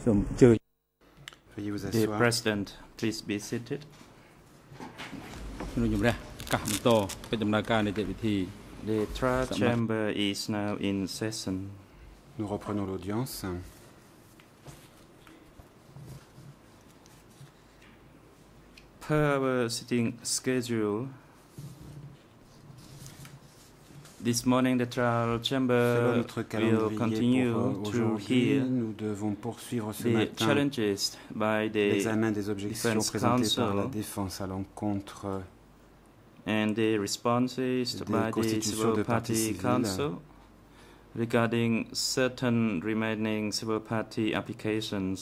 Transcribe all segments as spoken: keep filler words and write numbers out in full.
Veuillez vous The asseoir. President, please be seated. ជំរះកាសបន្តកិច្ចដំណើរការនីតិវិធី The trial chamber is now in session. Nous reprenons l'audience. Per our sitting schedule, this morning the trial Selon chamber notre will calendrier continue pour euh, to aujourd'hui, hear nous devons poursuivre ce the matin challenges by the l'examen des objections Defense présentées par la Council défense à l'encontre and the responses des by the constitutions Civil de parties Party civiles Council regarding certain remaining civil party applications.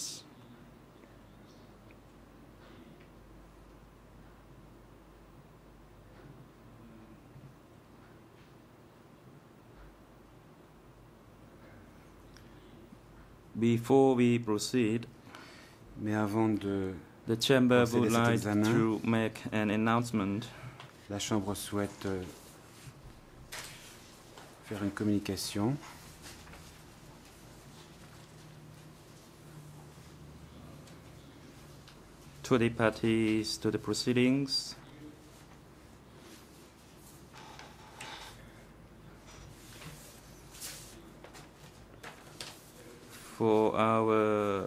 Before we proceed, Mais avant de the Chamber procéder would à cet like examen, to make an announcement. la Chambre souhaite euh, faire une communication. To the parties, to the proceedings. For our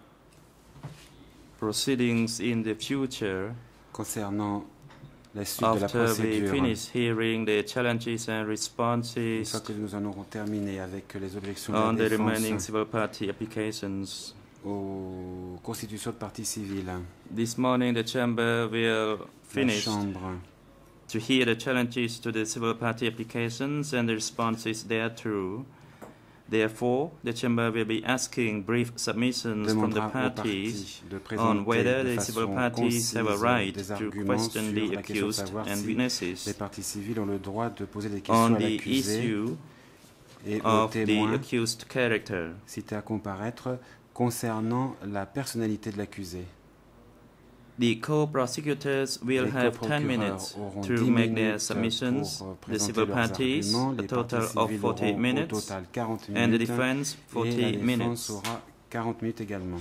proceedings in the future, Concernant la suite de la after we procédure, finish hearing the challenges and une responses fois que nous en aurons terminé avec les objections on de the la remaining défense civil party applications, aux constitutions de parties civiles, this morning the Chamber will la finish Chambre to hear the challenges to the civil party applications and the responses thereto. Therefore, the Chamber will be asking brief submissions from the demandera aux parties parties de on présenter whether de the civil façon parties have a concise right des to arguments question sur the la question de accused savoir and si witnesses les parties civiles ont le droit de poser des questions on à the l'accusé issue et aux of the témoins accused character. cités à comparaître concernant la personnalité de l'accusé. The co-prosecutors will Les have ten coprocureurs minutes auront to dix make their minutes submissions, pour, euh, the présenter civil leurs parties arguments. a Les total parties of civiles forty auront au minutes, total quarante and the minutes defense et la forty défense minutes. aura quarante minutes également.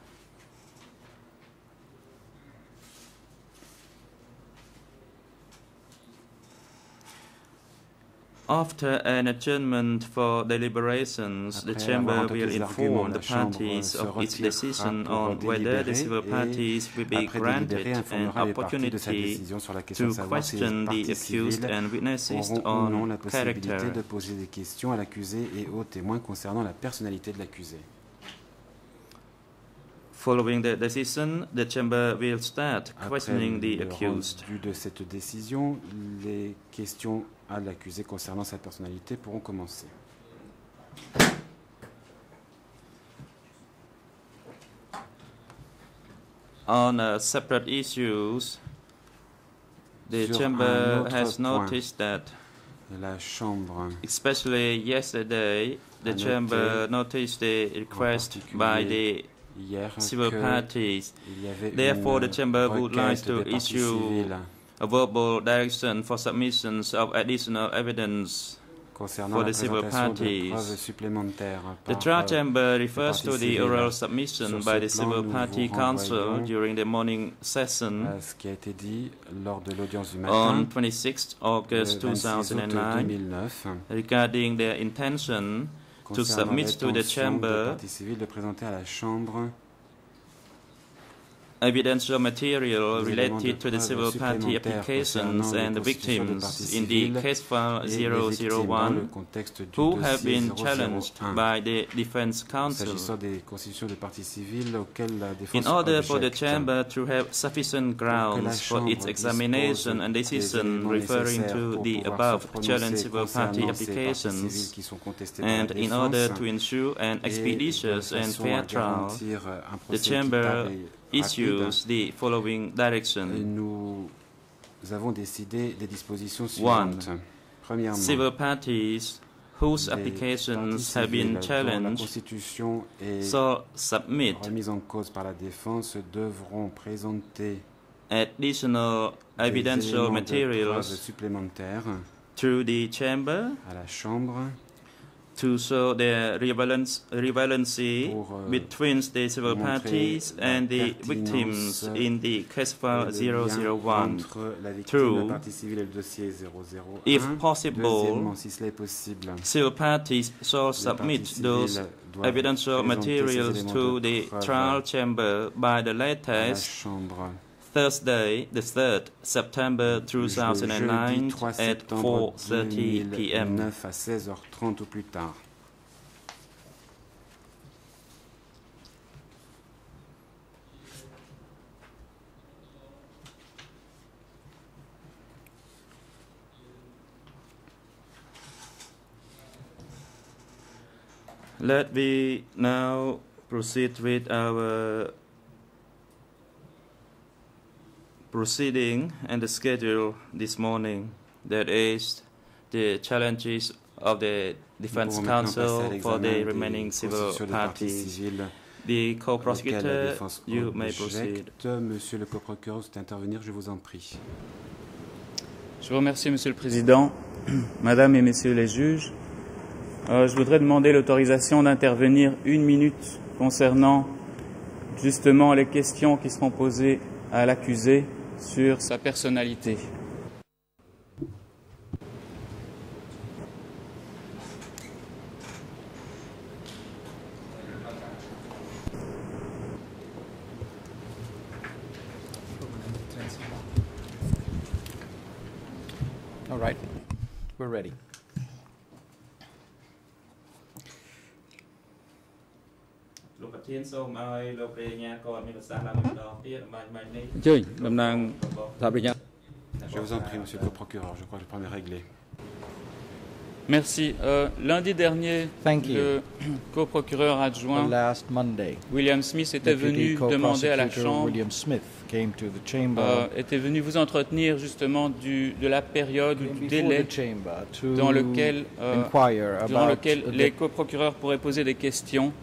After an adjournment for deliberations, the Après Chamber avoir entendu will les arguments, inform la the Chambre parties se of its retirera decision pour on whether the délibérer civil et parties will be après granted délibérer, an informera les parties de sa opportunity décision sur la question de to savoir si les question the parties accused civiles and witnesses auront ou non la on possibilité character. de poser des questions à l'accusé et aux témoins concernant la personnalité de l'accusé. Following the decision, the Chamber will start Après questioning the le accused. rendu de cette décision, les questions à l'accusé concernant sa personnalité pourront commencer. On uh, separate issues, the Sur un Chamber autre has point. noticed that, La Chambre, especially yesterday, the a Chamber noté noticed the request particulier by the hier, civil que parties. il y avait Therefore, une the Chamber would like requête to des parties issue civiles a verbal direction for submissions of additional evidence concernant for la the civil présentation de parties. preuves supplémentaires. The par, trial euh, chamber refers parties to the civiles. oral submission Sur by ce the plan, Civil nous Party vous Council renvoyons during the morning session à ce qui a été dit lors de l'audience du on matin, twenty-sixth le August vingt-six août deux two thousand nine mille neuf, regarding their intention to concernant submit to the l'intention des chamber parties civiles de présenter à la Chambre evidential material des éléments de related to the preuves civil party supplémentaires applications concernant les and the constitutions de victims parties in the civiles case file et les zero victimes zero dans le one contexte du who have dossier been zéro zéro challenged un. by the Defense Council. S'agissant des constitutions de parties civiles auxquelles la In défense order for the objecte, chamber to have sufficient grounds for its Chambre examination dispose and des decision éléments referring nécessaires to pour the pouvoir above se prononcer challenge civil party concernant ces parties applications, civiles qui sont contestées par and la in order défense, to ensure an et de expeditious and façon à fair trial, garantir un the procès chamber équitable et rapide, issues the following direction. nous avons décidé des dispositions suivantes. Premièrement, Civil parties whose les applications parties have been civiles dont la challenged Constitution est shall submit remise en cause par la défense devront présenter additional des evidential éléments de preuves materials supplémentaires to the chamber à la Chambre to show the relevance, relevancy Pour, euh, between the civil montrer parties la and the pertinence victims in the case et file le zero lien zero one. entre la victime, True. la partie civile et le dossier zéro zéro un. If possible, Deuxièmement, si cela est possible, civil parties shall les submit parties those civiles doivent evidential présenter ces materials éléments to de the preuve trial chamber by the à la latest chambre Thursday, the third September two le thousand nine jeudi trois at septembre four deux thirty mille p m neuf à seize heures trente au plus tard. Let me now proceed with our proceeding and the schedule this morning. That is the challenges of the Defense Nous pouvons maintenant passer à Counsel for l'examen the des remaining civil constitutions des parties parties. civiles The auxquelles la co-prosecutor, défense you may proceed. objecte. Monsieur le coprocureur, vous souhaitez intervenir, je vous en prie. Je vous remercie, Monsieur le Président, Madame et Messieurs les juges. Euh, je voudrais demander l'autorisation d'intervenir une minute concernant justement les questions qui seront posées à l'accusé sur sa personnalité. All right, we're ready. Je vous en prie, monsieur le coprocureur, je crois que le problème est réglé. Merci. Euh, lundi dernier, Thank you. le coprocureur adjoint Last Monday, William Smith était Deputy venu demander à la Co-Prosecutor Chambre, William Smith came to the chamber, euh, était venu vous entretenir justement du, de la période ou came du before délai the chamber to dans lequel, euh, inquire durant about lequel the les coprocureurs pourraient poser des questions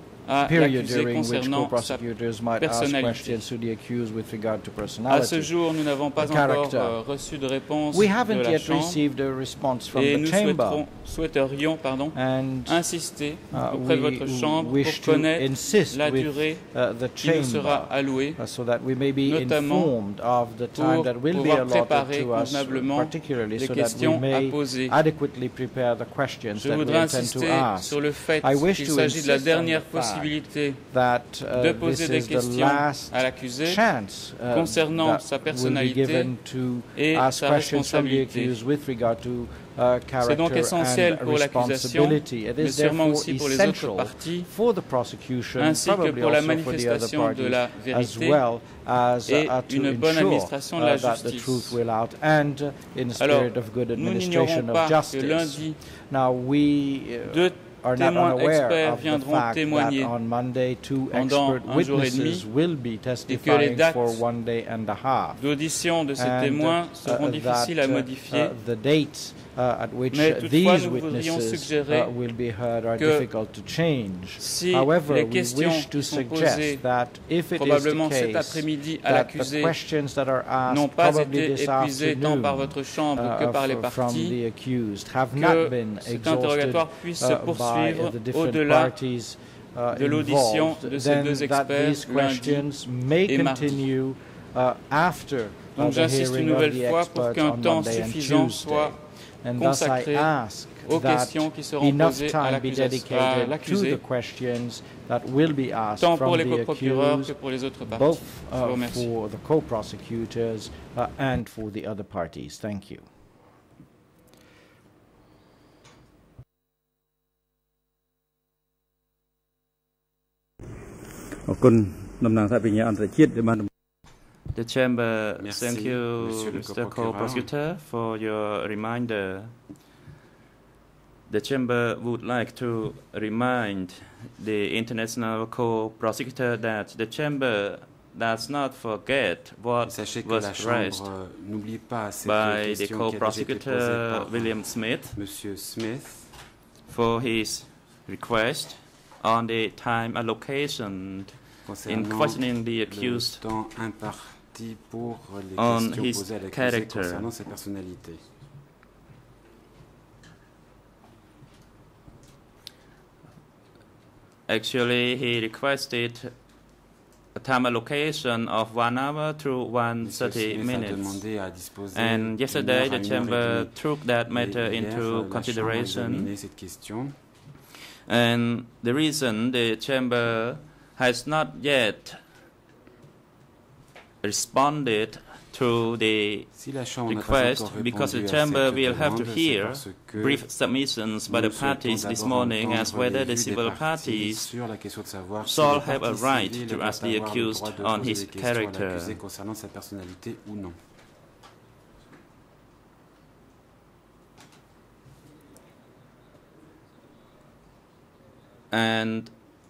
à period l'accusé during which concernant sa co-prosecutors might ask personnalité. questions to the accused with regard to À ce personality. jour, nous n'avons pas the encore character. euh, reçu de réponse We de haven't la yet Chambre received a response from et the nous chamber, souhaiterons- souhaiterions pardon, and insister uh, auprès de we votre Chambre wish pour to connaître insist la with durée uh, the qui nous sera chamber allouée uh, so that we may be notamment informed of the time pour that will be pouvoir allotted préparer to us, convenablement particularly les so that we questions à may poser. adequately prepare the questions Je that we voudrais intend to insister ask. sur le fait I wish qu'il to s'agit de la insist on dernière the fact possibilité that uh, de this poser des is the questions last à l'accusé chance uh, concernant that sa will be personnalité given to et ask sa questions from the responsabilité. accused with regard to uh, C'est donc character essentiel and pour l'accusation, responsibility. It mais is sûrement therefore aussi pour les autres essential parties, for the prosecution, ainsi que probably pour la also for the other manifestation de parties, la as vérité well as et uh, to une bonne ensure administration de la uh, that the justice. truth will out and uh, in a Alors, spirit of good nous administration n'ignorons of pas que justice. lundi, Now we uh, deux are not témoins unaware experts of the viendront fact that témoigner on Monday two pendant expert un jour et witnesses demi will be et que les testifying dates for one day and a half. d'audition de ces And, témoins uh, seront uh, difficiles à that, uh, modifier. uh, the dates uh, at which Mais uh, toutefois, these nous voudrions witnesses suggérer uh, will be heard are que difficult to change. si However, les we questions wish to qui sont suggest posées that if it is probablement the cet case après-midi à that the l'accusé questions that are n'ont asked pas probably été this épuisés tant afternoon par votre Chambre que uh, par les f- from parties, the accused have not que been cet exhausted interrogatoire puisse se uh, by poursuivre the different au-delà parties uh, de l'audition involved, de ces then deux that experts these lundi questions may et mardi. continue uh, after uh, Donc the j'insiste une hearing of nouvelle the fois pour experts qu'un on temps Monday and suffisant Tuesday. soit And thus I consacré ask aux that questions qui seront enough posées à time be l'accusé- à dedicated to l'accusé, the questions that will be asked tant from pour les the coprocureurs que accused, pour les autres parties. both Je vous uh, remercie. for the co-prosecutors uh, and for the other parties. Thank you. ขอบคุณนำนางท่านปริญญาอันตรจิตได้มา The chamber, Merci, thank you, monsieur le Mister co-procureur. Co-prosecutor, for your reminder. The chamber would like to remind the international co-prosecutor that the chamber does not forget what Sachez que was la raised Chambre euh, n'oublie pas cette by the question qui a déjà été posée co-prosecutor par William Smith Monsieur Smith for his request on the time allocation in concernant questioning the le accused temps imparti pour les on questions his posées à l'accusé character. concernant sa personnalité. actually he requested a time allocation of one hour to one thirty minutes. And yesterday the chamber took that matter into consideration. And the reason the chamber has not yet responded to the request, because the chamber will have to hear brief submissions by the parties this morning as whether the civil parties shall have a right to ask the accused on his character. And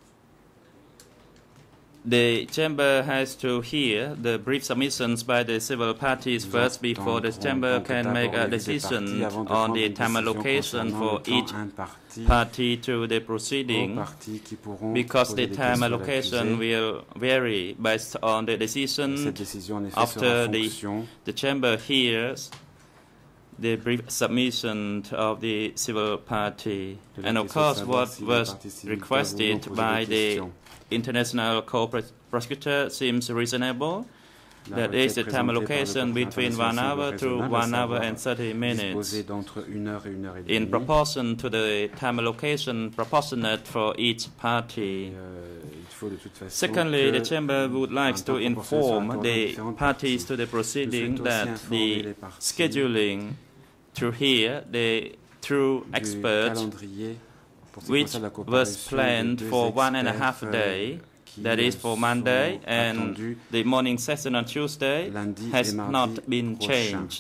the chamber has to hear the brief submissions by the civil parties first before the chamber can make a decision on the time allocation for each party to the proceeding, because the time allocation will vary based on the decision after the, the chamber hears the brief submission of the civil party. And of course, what was requested by the international co-prosecutor seems reasonable. That is the time allocation between one hour to one hour and thirty minutes, in proportion to the time allocation proportionate for each party. Secondly, the chamber would like to inform the parties to the proceeding that the scheduling to hear the true experts, which was planned for one and a half day, that is for Monday, and the morning session on Tuesday, has not been changed.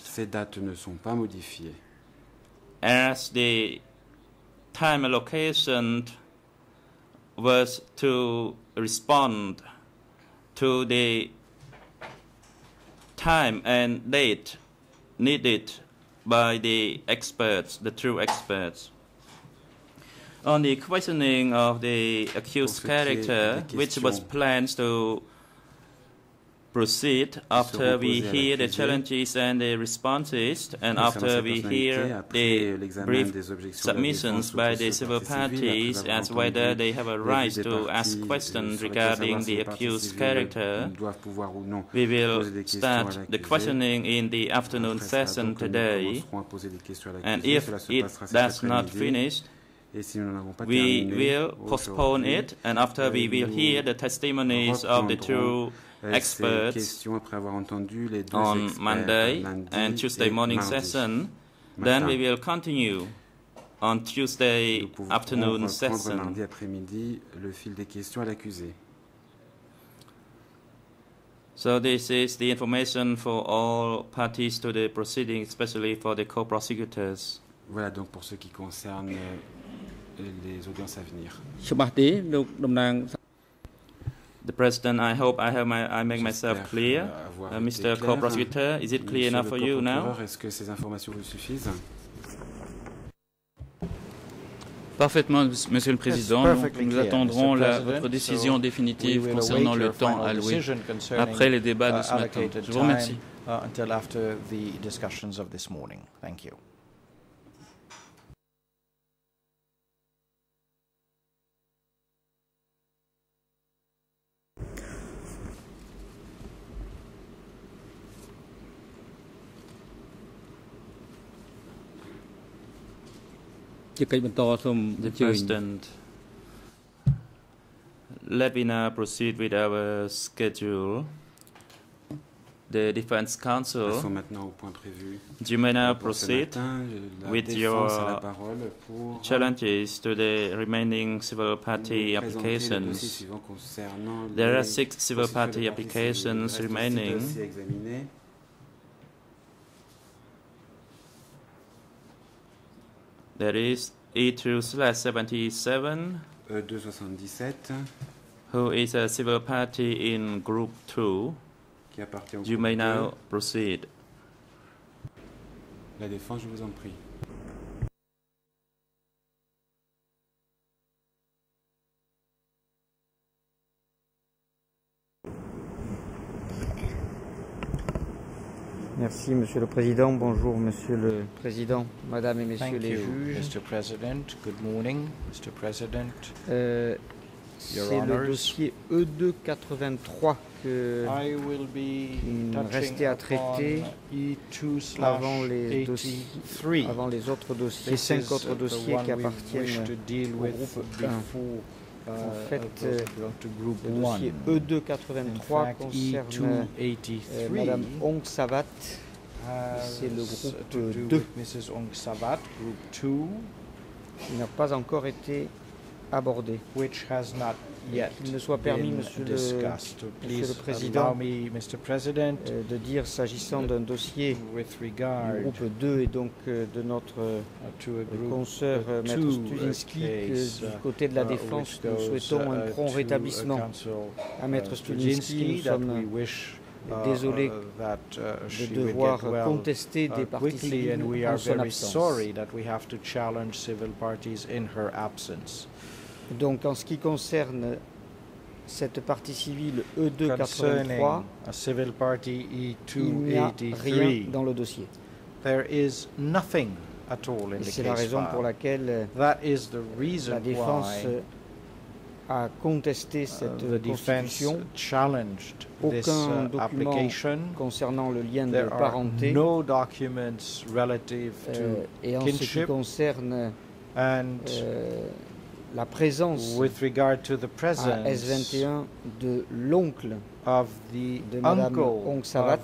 As the time allocation was to respond to the time and date needed by the experts, the true experts. On the questioning of the accused character, which was planned to proceed after we hear the challenges and the responses, and after we hear the brief submissions by the civil parties as whether they have a right to ask questions regarding the accused character, we will start the questioning in the afternoon session today, and if it does not finish, we will postpone it, and after we will hear the testimonies of the two experts on Monday and Tuesday morning session, then we will continue on Tuesday afternoon session. So this is the information for all parties to the proceeding, especially for the co-prosecutors. Voilà donc pour ce qui concerne les audiences à venir. The President, I hope I have my, I make myself clear. Uh, Mister Co-Prosecutor, is it clear enough for you now? Est-ce que ces informations vous suffisent? Parfaitement, Monsieur le Président. Donc, nous attendrons la, votre décision définitive concernant le temps alloué après les débats de ce matin. Je vous remercie. Until after the discussions of this morning. Thank you. The President, let me now proceed with our schedule. The Defense Counsel, you may now proceed with your challenges to the remaining civil party applications. There are six civil party applications remaining. There is E two slash seventy-seven, who is a civil party in Group two. You may now proceed. La défense, je vous en prie. Merci, Monsieur le Président. Bonjour, Monsieur le Président, Madame et Messieurs Thank les you, juges. Mister President. Good morning, Mister President. Euh, C'est le dossier E deux quatre-vingt-trois que il restait à traiter avant les, dossiers, avant les autres dossiers, cinq autres dossiers qui appartiennent au groupe un. En fait, euh, le dossier E deux quatre-vingt-trois concerne euh, Madame Ong Savat. C'est le groupe deux. Il n'a pas encore été abordé. Qu'il me soit permis, Monsieur le, Monsieur le Président, euh, de dire, s'agissant d'un dossier du groupe deux et donc euh, de notre euh, consoeur euh, Maître Stulinski, que du côté de la Défense, nous souhaitons un prompt rétablissement à Maître Stulinski. Nous sommes désolé de devoir contester des parties civiles en son absence. Donc, en ce qui concerne cette partie civile E deux quatre-vingt-trois, il n'y a rien dans le dossier. Et c'est la raison pour laquelle la Défense a contesté cette constitution. Aucun document concernant le lien de parenté. Euh, et en ce qui concerne euh, la présence à S vingt et un de l'oncle de Madame Ong Savat,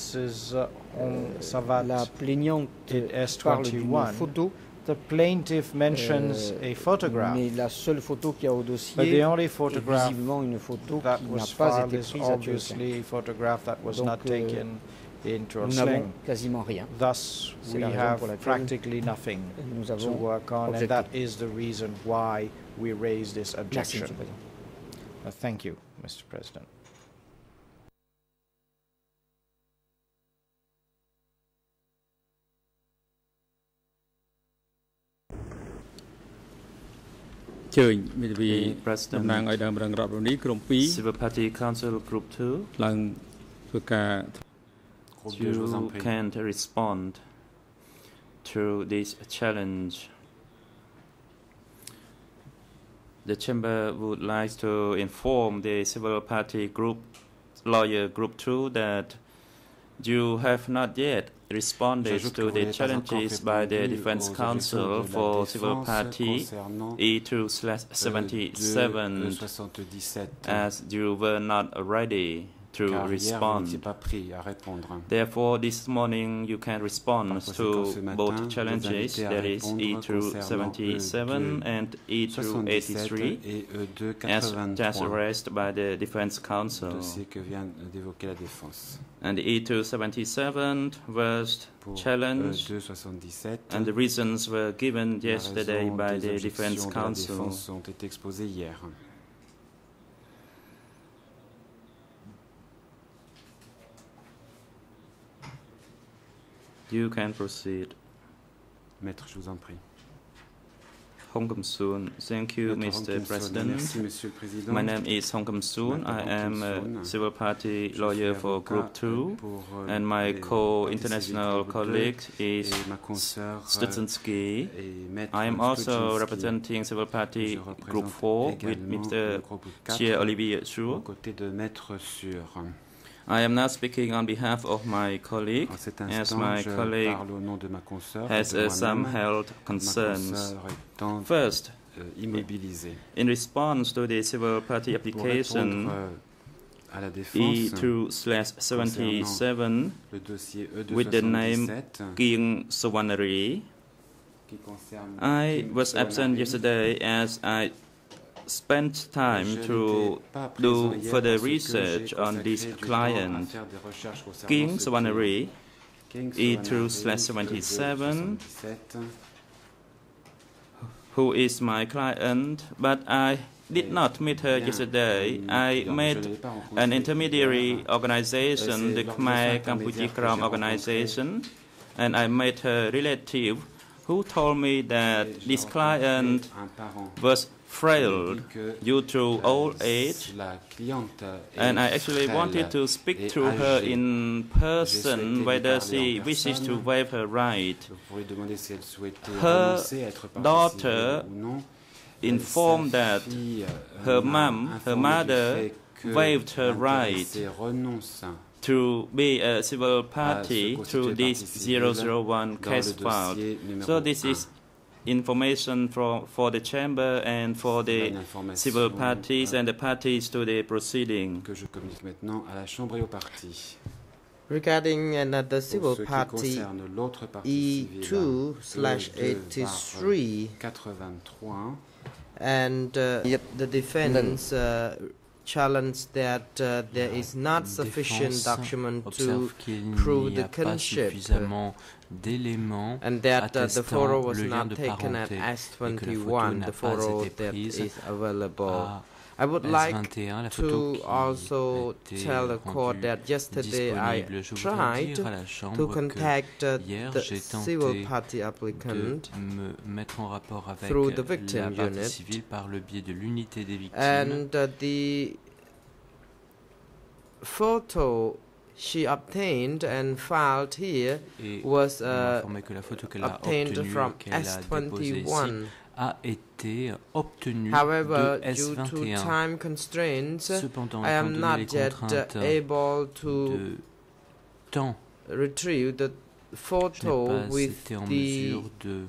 euh, la plaignante parle d'une photo. The plaintiff mentions euh, a photograph, mais la seule photo qu'il y a au dossier but the only est photograph visiblement une photo that qui n'a was pas filed été is prise à obviously a photograph that was Donc, not euh, taken into a nous n'avons sling. quasiment rien. Thus, C'est we la raison have pour laquelle practically nothing nous to avons work on, objecté. and that is the reason why we raise this Merci, objection. Monsieur le Président. Uh, thank you, Mister President. The President, Civil Party Council Group two, you can respond to this challenge. The Chamber would like to inform the Civil Party Group, Lawyer Group two, that you have not yet responded to the challenges by the Defense Council for Civil Party E two seventy-seven, as you were not ready to respond. Therefore, this morning you can respond to both challenges, that is E two seventy-seven and E two eighty-three, as just raised by the Defense Council. And the E two seventy-seven was challenged, and the reasons were given yesterday by the Defense Council. You can proceed. Maître, je vous en prie. Hong Kim-soon. Thank you, Mister President. Merci, Monsieur le Président. My name is Hong Kim-soon. I am a civil party lawyer for Group two, and my co-international colleague is Stuczynski. I am also representing civil party Group four with Mister Pierre-Olivier Sur. I am now speaking on behalf of my colleague, as my colleague has uh, some health concerns. First, in response to the civil party application E two seventy-seven with the name Kieng Sawanari, I was absent yesterday as I spent time to do further research on this client, Kieng Sawanari, E two seventy-seven, who is my client, but I did not meet her yesterday. I met an intermediary organization, the Khmer Kampuchea Krom organization, and I met her relative who told me that this client was frail due to old age, and I actually wanted to speak to her in person whether she wishes to waive her right. Her daughter informed that her mom, her mother, waived her right to be a civil party through this zero zero one case file. So this is information for, for the chamber and for the civil parties and the parties to the proceeding. Que je communique maintenant à la chambre et aux partis. Regarding another civil party, E two slash eighty-three, and uh, the defense uh, challenged that uh, there is not sufficient document to prove the kinship, and that uh, the photo was not taken at S twenty-one, the photo that is available. I would like to also tell the court that yesterday I tried to contact uh, the civil party applicant through the victim unit, and uh, the photo she obtained and filed here was uh, obtained from S twenty-one. a été obtenu However, de S due vingt et un. to time constraints, Cependant, I am not yet uh, able to temps, retrieve the photo with the de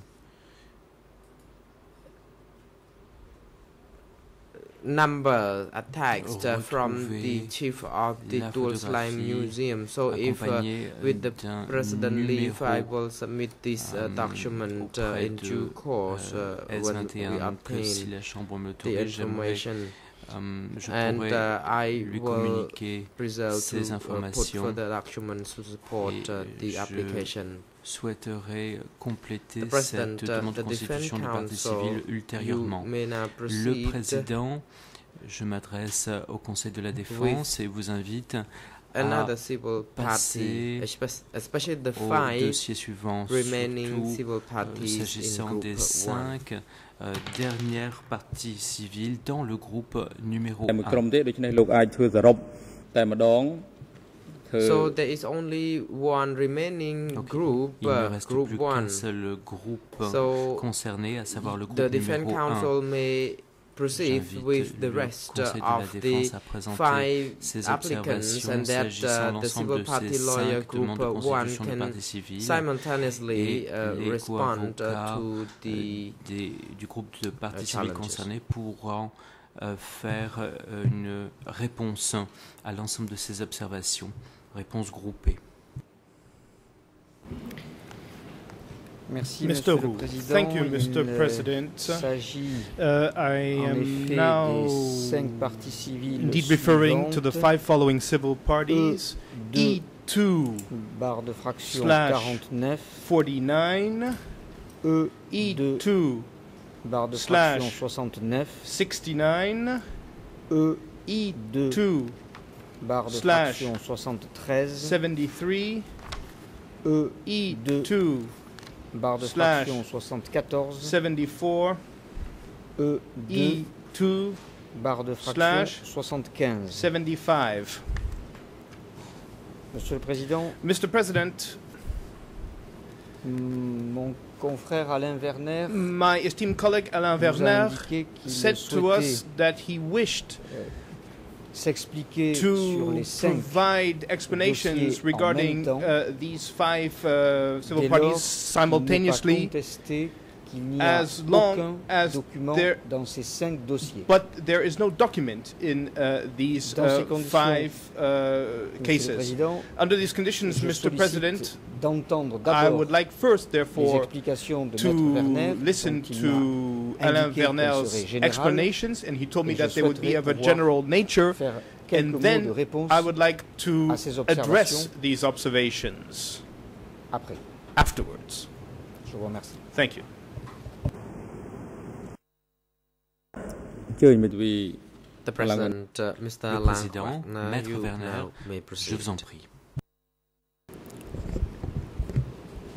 number attached uh, from the chief of the Dual Slime Museum. So if uh, with the President Leave, I will submit this uh, document uh, in due course uh, when we obtain the information. Um, and uh, I will preserve to uh, put further documents to support uh, the application. Souhaiterait compléter The President, cette uh, demande de the constitution du parti Council, civil ultérieurement. Le Président, je m'adresse au Conseil de la Défense et vous invite another à civil passer party, especially the au five dossier suivant, remaining surtout civil parties s'agissant in group des cinq euh, dernières parties civiles dans le groupe numéro un. So there is only one remaining Okay. group, Il ne uh, reste group plus one. qu'un seul groupe So concerné, à savoir le groupe the Defense numéro Council un. may proceed J'invite with the le rest Conseil de la of the Défense à présenter five ses applicants, observations and that s'agissant uh, the l'ensemble civil de party ces lawyer cinq group demandes de uh, one constitution du can parti civil simultaneously et uh, les respond uh, co-avocats to the euh, des, du groupe de partis uh, civils challenges. concernés pourront euh, faire euh, une réponse à l'ensemble de ces observations, réponse groupée. Merci, Mister Monsieur le Roux. Président. Thank you, Il Mister President. s'agit Uh, I en am effet now des cinq parties civiles indeed referring to the suivantes. five following civil parties. E two barre de fraction slash quarante-neuf, forty-nine, E E deux two barre de slash fraction soixante-neuf, sixty-nine, E E deux two barre de slash fraction soixante-treize, seventy-three, E E deux two barre de slash fraction soixante-quatorze, seventy-four, E E deux two barre de fraction slash soixante-quinze. seventy-five. Monsieur le Président, Mister President, mon confrère Alain Werner my esteemed colleague Alain nous a Werner indiqué qu'il said to souhaitait us that he wished s'expliquer sur to les cinq provide explanations dossiers en regarding même temps. uh, these five uh, civil Dès parties lors, il n'est pas simultaneously, contesté qu'il n'y a as long aucun as document there- dans ces cinq dossiers. but there is no document in uh, these Dans ces uh, conditions, five uh, Monsieur le cases. Président, Under these conditions, je Mister sollicite President, d'entendre I d'abord would like first, les therefore, explications de to Maître Werner, listen dont il to m'a Alain indiqué qu'elles Werner's seraient générales, explanations, and he told me et je that they would be souhaiterais of a pouvoir general nature. faire quelques And mots de then réponse I would like to à ces address observations these observations après. afterwards. Je vous remercie. Thank you. The President, uh, Mister Le Alain Président, Werner, Maître you Werner, now may je proceed. vous en prie.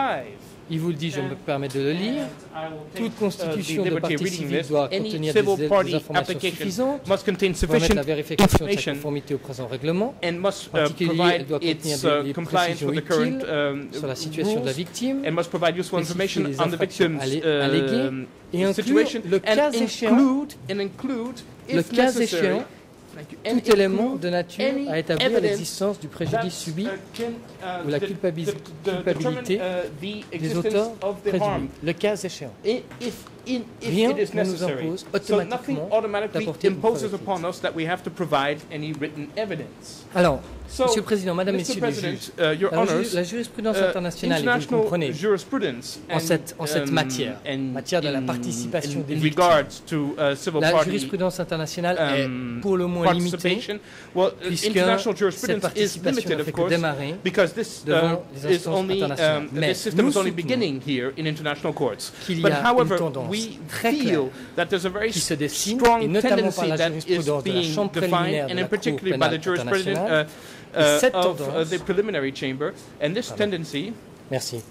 five. Il vous le dit, je me permets de le lire. Toute constitution de partie civile doit contenir civil des, party des informations application suffisantes must contain pour permettre sufficient la vérification de sa information conformité au présent règlement. and must En uh, particulier, elle provide doit contenir its des, uh, des compliance précisions with the current utiles um, sur la situation de la rules victime, and must provide useful information spécifier les on the infractions victim's allé- alléguées um, et inclure, situation le cas and échéant, include, and include, le if cas necessary, échéant, and tout élément include de nature any à établir evidence l'existence du préjudice that, subi uh, can, uh, ou la de- culpabilis- de- de- culpabilité determine, uh, the des existence auteurs of the présumés, harm. le cas échéant. I- if, in, if Rien it is ne nous necessary. impose So nothing automatiquement automatically d'apporter une preuve imposes écrite. upon us that we have to provide any written evidence. Alors, So, Monsieur le Président, Madame, Mister Messieurs les President, juges, uh, Your la, ju- Honors, la jurisprudence uh, internationale, et vous le international comprenez, jurisprudence en and, cette, en cette um, matière, and matière de la in- participation in- des in victimes, regards to, uh, civil la party, jurisprudence internationale um, est pour le moins limitée, participation. Well, uh, puisque international cette jurisprudence is participation limited, n'a of fait que course, démarrer because this uh, devant les is instances only internationales. um, Mais this system nous is only soutenons beginning here in international courts. qu'il y But a however, une tendance we très feel claire that there's a very qui se dessine, strong et notamment par tendency la that is jurisprudence de la being Chambre defined, préliminaire de and la in Cour particular by pénale the jurisprudence internationale. uh, Et uh, cette of uh, tendance, the preliminary chamber, and this Pardon. tendency, merci,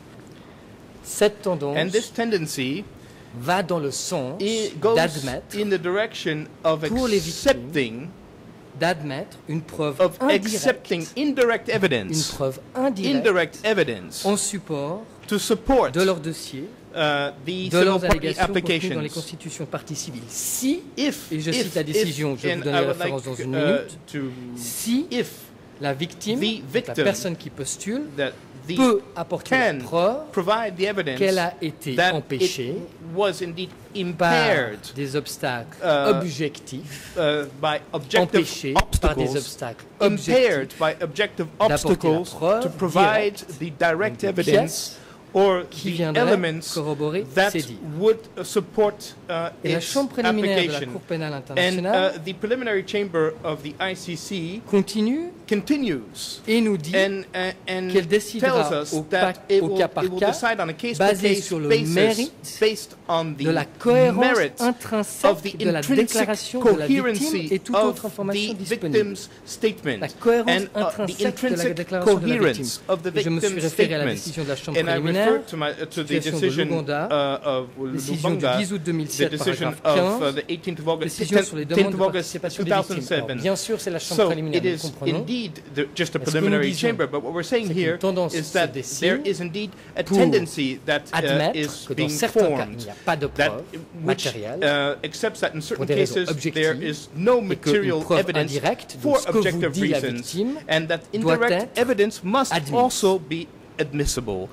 cette tendance and this tendency va dans le sens it goes d'admettre in the direction of pour les accepting d'admettre une preuve of indirecte, accepting indirect une evidence, preuve indirecte indirect evidence en support to support de leur dossier, uh, the de civil leurs party allégations contenues dans les applications. constitutions parties civiles. Si, If, et je if, cite la décision, if, je vous and donne I les would références like, dans une uh, minute, to, si if la victime, the la victim personne qui postule, that the peut apporter la can preuve provide the evidence qu'elle a été that empêchée it was indeed par impaired des obstacles uh, objectifs, uh, by objective empêchée par des obstacles, obstacles impaired objectifs, by objective d'apporter la obstacles preuve to provide directe, the direct des evidence pièces or qui the viendraient elements corroborer that ces dires. would uh, support uh, Et la its Chambre préliminaire de la application. Cour pénale And internationale uh, the preliminary chamber of the I C C continue continues et nous dit and, uh, and qu'elle décidera tells us au, that pa- it au will, cas par it will cas, decide on a case basé by case sur le basis mérite based on the de la cohérence merit intrinsèque of the de la intrinsic déclaration de la victime coherency et toute of autre information the disponible. victim's statement La cohérence and uh, the intrinsèque de la intrinsic déclaration de la victime. coherence of the Et je me suis victim's référé à la statement. décision de la Chambre And I préliminaire, refer to, my, uh, to the situation de decision l'Ouganda, uh, of décision du Lubanga, dix aut deux mille the sept, decision paragraphe of uh, quinze, the eighteenth of August, décision sur les demandes tenth de of August participation des victimes. Alors, two thousand seven. bien sûr, c'est la Chambre So préliminaire, it nous le is comprenons. indeed the, just a Mais ce que nous preliminary disons, chamber, but what we're saying c'est qu'une here tendance is se that dessine there is indeed a pour tendency that uh, admettre is que dans being certains cas, il formed n'y a pas de that preuve which matérielle uh, accepts that in certain des raisons cases there objectives is no et qu'une material preuve evidence indirecte de for ce que vous objective dit la reasons, victime and that doit indirect être evidence must admise. also be admissible.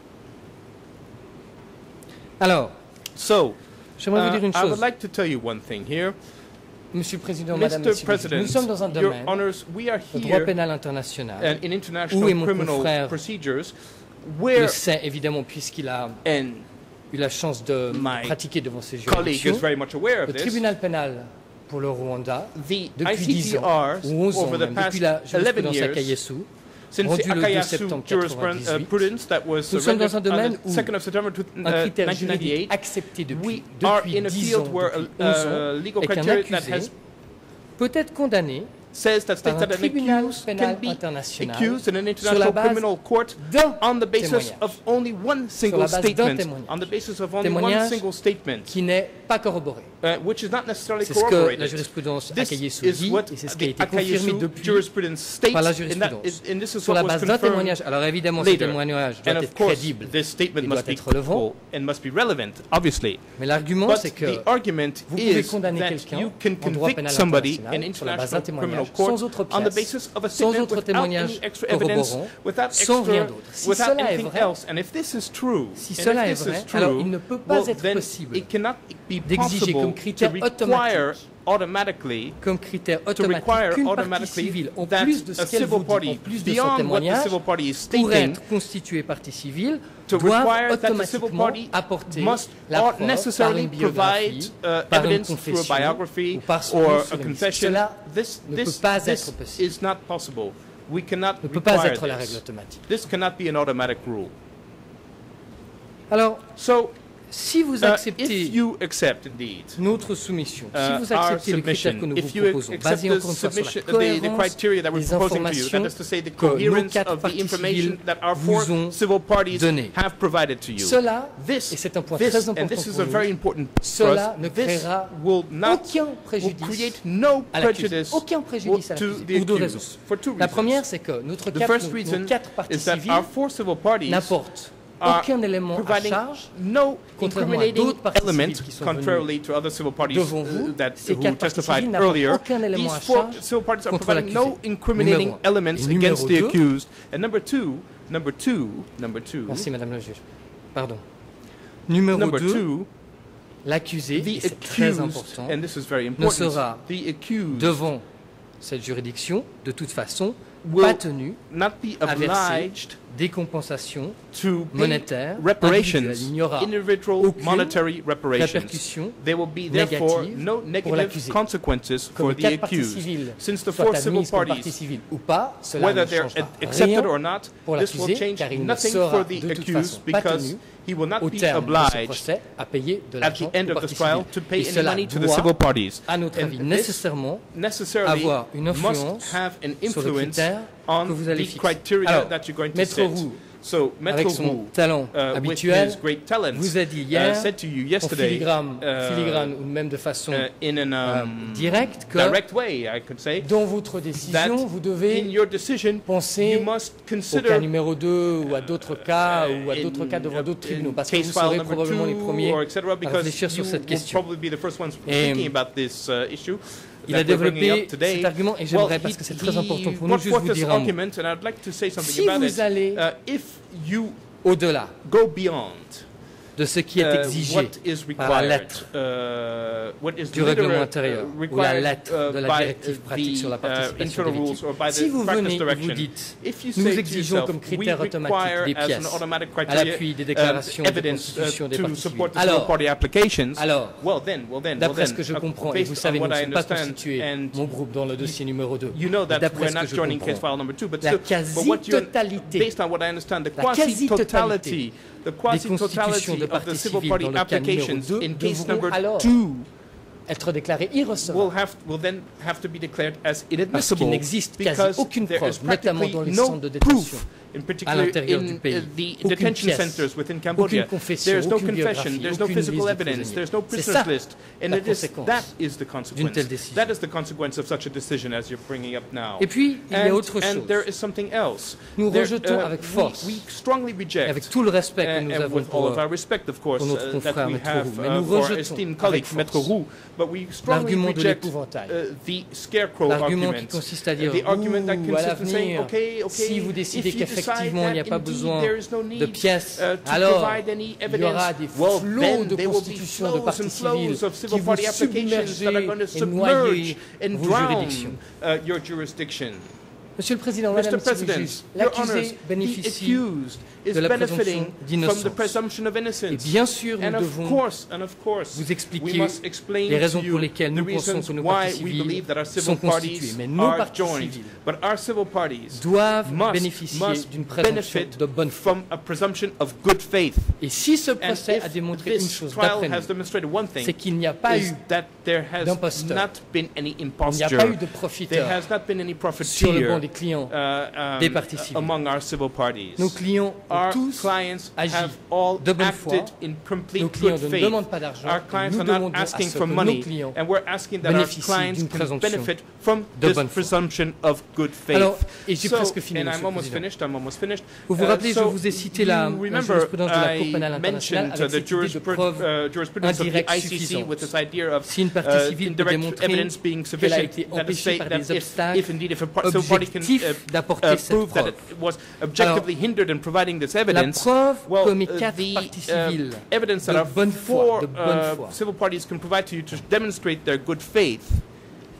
Alors, So, j'aimerais vous uh, dire une I would chose. like to tell you one thing here. Monsieur le Président, Madame, Mister Messieurs, les juges, President, nous sommes dans un Your domaine, Honors, we are le droit here pénal international, and in où est international mon criminal confrère procedures le where sait évidemment puisqu'il a and eu la chance de my pratiquer devant ces colleague is juridictions. very much aware of Le this. tribunal pénal pour le Rwanda, The depuis dix ans, I C T Rs ou onze ans over the même, past depuis la eleven jurisprudence years, Akayesu, since rendu the le deux Akayasu septembre jurisprudence that was Nous sommes dans un surrendered on domaine the où second of September to- un uh, critère nineteen juridique ninety-eight, accepté depuis, we are depuis in a dix ans, field where depuis a onze ans, uh, legal et qu'un criteria that accusé has peut être condamné says that par states un that an tribunal accused can pénal be international accused in an sur la international base criminal court d'un on the basis témoignage. of only one single la base d'un statement, témoignage. on the basis of only one Témoignage single statement, qui n'est pas corroboré. uh, which is not necessarily C'est ce que la corroborated. jurisprudence This Akayesu is dit, what et c'est ce qui a the été confirmé Akayesu depuis jurisprudence states, par la and, that jurisprudence. is, and this is Sur what la was base d'un confirmed témoignage. Alors évidemment, ce later. témoignage doit And of être course, crédible this statement et doit must be être relevant. credible and must be relevant, obviously. Mais l'argument, But c'est que the argument vous pouvez is condamner that quelqu'un you can en droit convict pénal somebody in international sur la base d'un international criminal témoignage, court sans autre on the pièce, basis of a sans statement autre without témoignage any extra evidence, corroborant, without sans rien extra, d'autre. Si without cela est anything vrai, else. And if this is true, Si and cela if est this vrai, is true, alors il ne peut pas well, être then possible it cannot be d'exiger possible comme to critère require automatique automatically comme critère to automatique require qu'une partie automatically civile, en that plus de ce a qu'elle civil vous dit, party, en plus de son beyond what the témoignage, civil party is pour stating, être constituée partie civile, to doit require that the civil automatiquement party apporter must la or preuve par necessarily une biographie, provide uh, par une evidence through a confession biography ou par son or nom a sur le liste. confession. Cela This, ne peut this, pas this être possible. is not possible. We cannot ne peut pas require être la this. règle automatique. This cannot be an automatic rule. Alors, So, Si vous Uh, acceptez if you accept indeed notre soumission, uh, si vous our acceptez les critères submission, que nous if vous you proposons, accept basés the encore une fois sur la submission, the, the cohérence criteria that we're des proposing to you, that informations is to say the que nos coherence quatre of the parties information civiles that our four vous ont civil parties donné. have provided to you. Cela, This, et c'est un point this, très and important this is pour a very nous, important for us, cela ne this créera will not aucun will préjudice create no à l'accusé. prejudice Aucun préjudice à to l'accusé, the pour deux accused, raisons. for two La reasons. première, c'est que notre The quatre, first nos, reason nos quatre parties is that civiles our four civil parties n'apportent are aucun élément à providing charge, no contrairement à incriminating d'autres parties element, civiles qui sont contrarily venues to other civil parties devant vous. uh, that Ces who quatre parties testified civiles n'apportent earlier. aucun élément These à four charge civil parties are contre providing no l'accusé. incriminating Numéro un. elements Et numéro against the deux. accused. And number two, number two, number two. Merci Madame le juge. Pardon. Numéro Number deux, two, l'accusé, et the c'est très accused, important, and this is very ne important, sera the accused devant cette juridiction, de toute façon, will pas tenu not be à verser obliged des compensations to pay monétaires reparations, individuelles. Il n'y aura individual aucune monetary reparations. répercussion There will be therefore négative no pour negative l'accusé. consequences Que for les the quatre parties accused. civiles Since the soient four civil admises comme parties parties, civiles ou pas, cela whether ne they're changera accepted rien or not, pour this will l'accusé, change car il ne nothing sera for de the toute accused façon pas because tenu he will not au be terme de ce obliged procès à payer de at the l'argent end aux of this parties trial civiles. to pay Et any cela money to the doit, civil parties. à notre And avis, this nécessairement necessarily avoir une must influence have an sur le influence critère on que vous allez the fixer. criteria Alors, that you're going to Maître set. Roux, So, Maître avec son Roux, talent uh, with habituel, his great talent, vous a dit uh, hier, said to you en yesterday, filigrane, uh, filigrane ou même de façon uh, in an euh, um, directe, que direct way, I could say, dans votre décision, that vous devez in your decision, penser you must au consider cas numéro deux ou à d'autres cas uh, ou à d'autres in- cas devant d'autres tribunaux, parce que case vous file serez number probablement les two premiers or et cetera, à because réfléchir sur you cette will question. probably be the first ones Et thinking about this uh, issue. il that a we're bringing développé up today. cet argument et Well, j'aimerais, he- parce que c'est très he important pour nous, brought juste forth vous this dire un mot. argument, and I'd like to say something Si about vous it. allez Uh, if you au-delà go beyond de ce qui est uh, exigé what is par la required, lettre uh, what is du règlement literally, intérieur uh, ou la required, lettre uh, de la by directive the, pratique sur la uh, participation internal des rules victimes. or by Si the vous practice venez et direction. vous dites, If you nous say to exigeons yourself, comme we critère automatique require des as pièces an automatic à criteria, l'appui des um, déclarations de evidence uh, constitution des to parties support civiles. the civil Alors, party applications, alors, well then, well then, well d'après ce then, que je uh, comprends, et based vous on savez, nous what ne I sommes pas understand, constitués, and mon groupe, dans le dossier numéro deux. you know that D'après we're ce que not je joining case comprends, file number two, but la still, but what you, quasi-totalité, based on what I understand, the la quasi-totality, quasi-totalité the des quasi-totality constitutions de of the parties civil civiles party dans le cas numéro applications deux in case devront number alors two être déclarées irrecevables. will have will then have to be declared as Parce qu'il inadmissible n'existe quasi because aucune there preuve, is notamment practically dans les no centres de détention, proof, in à particular l'intérieur in du pays. uh, the Aucune detention pièce, centers within Cambodia. aucune confession, There's no aucune confession, biographie, there's no aucune physical liste de evidence, prisonniers. there's no C'est prisoners ça, list, and la it is, conséquence that is the d'une consequence. telle décision. That is the consequence of such a decision as you're bringing up now. Et puis, il y a And- autre and chose. there is something else. Nous There, rejetons uh, avec we- force, we strongly reject, avec tout le respect que and- nous and avons with all pour, of our respect, of course, pour notre uh, confrère that we Maître have Roux, mais uh, nous for our rejetons esteemed avec colleague, force Maître Roux, but we strongly l'argument de reject l'épouvantail. uh, the scarecrow L'argument qui argument, consiste à dire, the argument that ouh, à consists in saying, l'avenir, okay, okay, si vous décidez if you qu'effectivement il n'y a decide pas that indeed besoin there is no need, de pièces, uh, to alors provide any il y aura des evidence, well, flots then de there will be constitutions de flows parties and civiles flows of qui civil vont party applications that are going to submerger et noyer submerge and vos drown juridictions. uh, your jurisdiction. Monsieur le Président, Madame Mister la Juge, President, Your Honors, l'accusé the bénéficie accused is de la benefiting présomption from the d'innocence. presumption of Et innocence. bien sûr, nous And of devons course, and of course, vous we expliquer must explain les raisons to you pour lesquelles the nous pensons reasons que nos why parties we civiles believe that our civil sont constituées. parties Mais nos are parties joined. civiles But our civil parties doivent must, bénéficier must d'une présomption benefit de bonne foi. from a presumption of good faith. Et si ce And procès if a démontré une this chose trial d'après has nous, demonstrated one thing, c'est qu'il n'y a pas is eu that there has d'imposteur. not been any Il n'y a imposture. pas eu de There profiteur has not been any sur le banc profiteer des clients uh, um, des parties civiles. among our civil parties. Nos clients ont Our tous clients agi have all de bonne foi. acted in complete Nos clients good ne faith. demandent pas d'argent. Our et clients Nous are not demandons à asking ce for que money, nos clients and we're asking that our bénéficient clients d'une can présomption benefit from de this bonne foi. presumption of good faith. Alors, et j'ai So, presque fini, and Monsieur I'm le almost Président. finished. I'm almost finished. Vous vous Uh, rappelez, so je vous ai cité la, you la remember jurisprudence de la Cour I pénale internationale mentioned uh, avec the cette idée de jurispru- preuve uh, jurisprudence of the indirecte I C C suffisante. with this idea of Si une partie uh, civile peut indirect démontrer evidence being qu'elle a sufficient, été that is empêchée say par that des if, obstacles if indeed if a par- civil party can objectifs uh, d'apporter uh, cette prove that preuve. it was objectively Alors, hindered in providing this La evidence, preuve well, que mes uh, quatre the parties uh, civiles evidence that de our bonne foi, four de bonne uh, foi civil parties can provide to you to demonstrate their good faith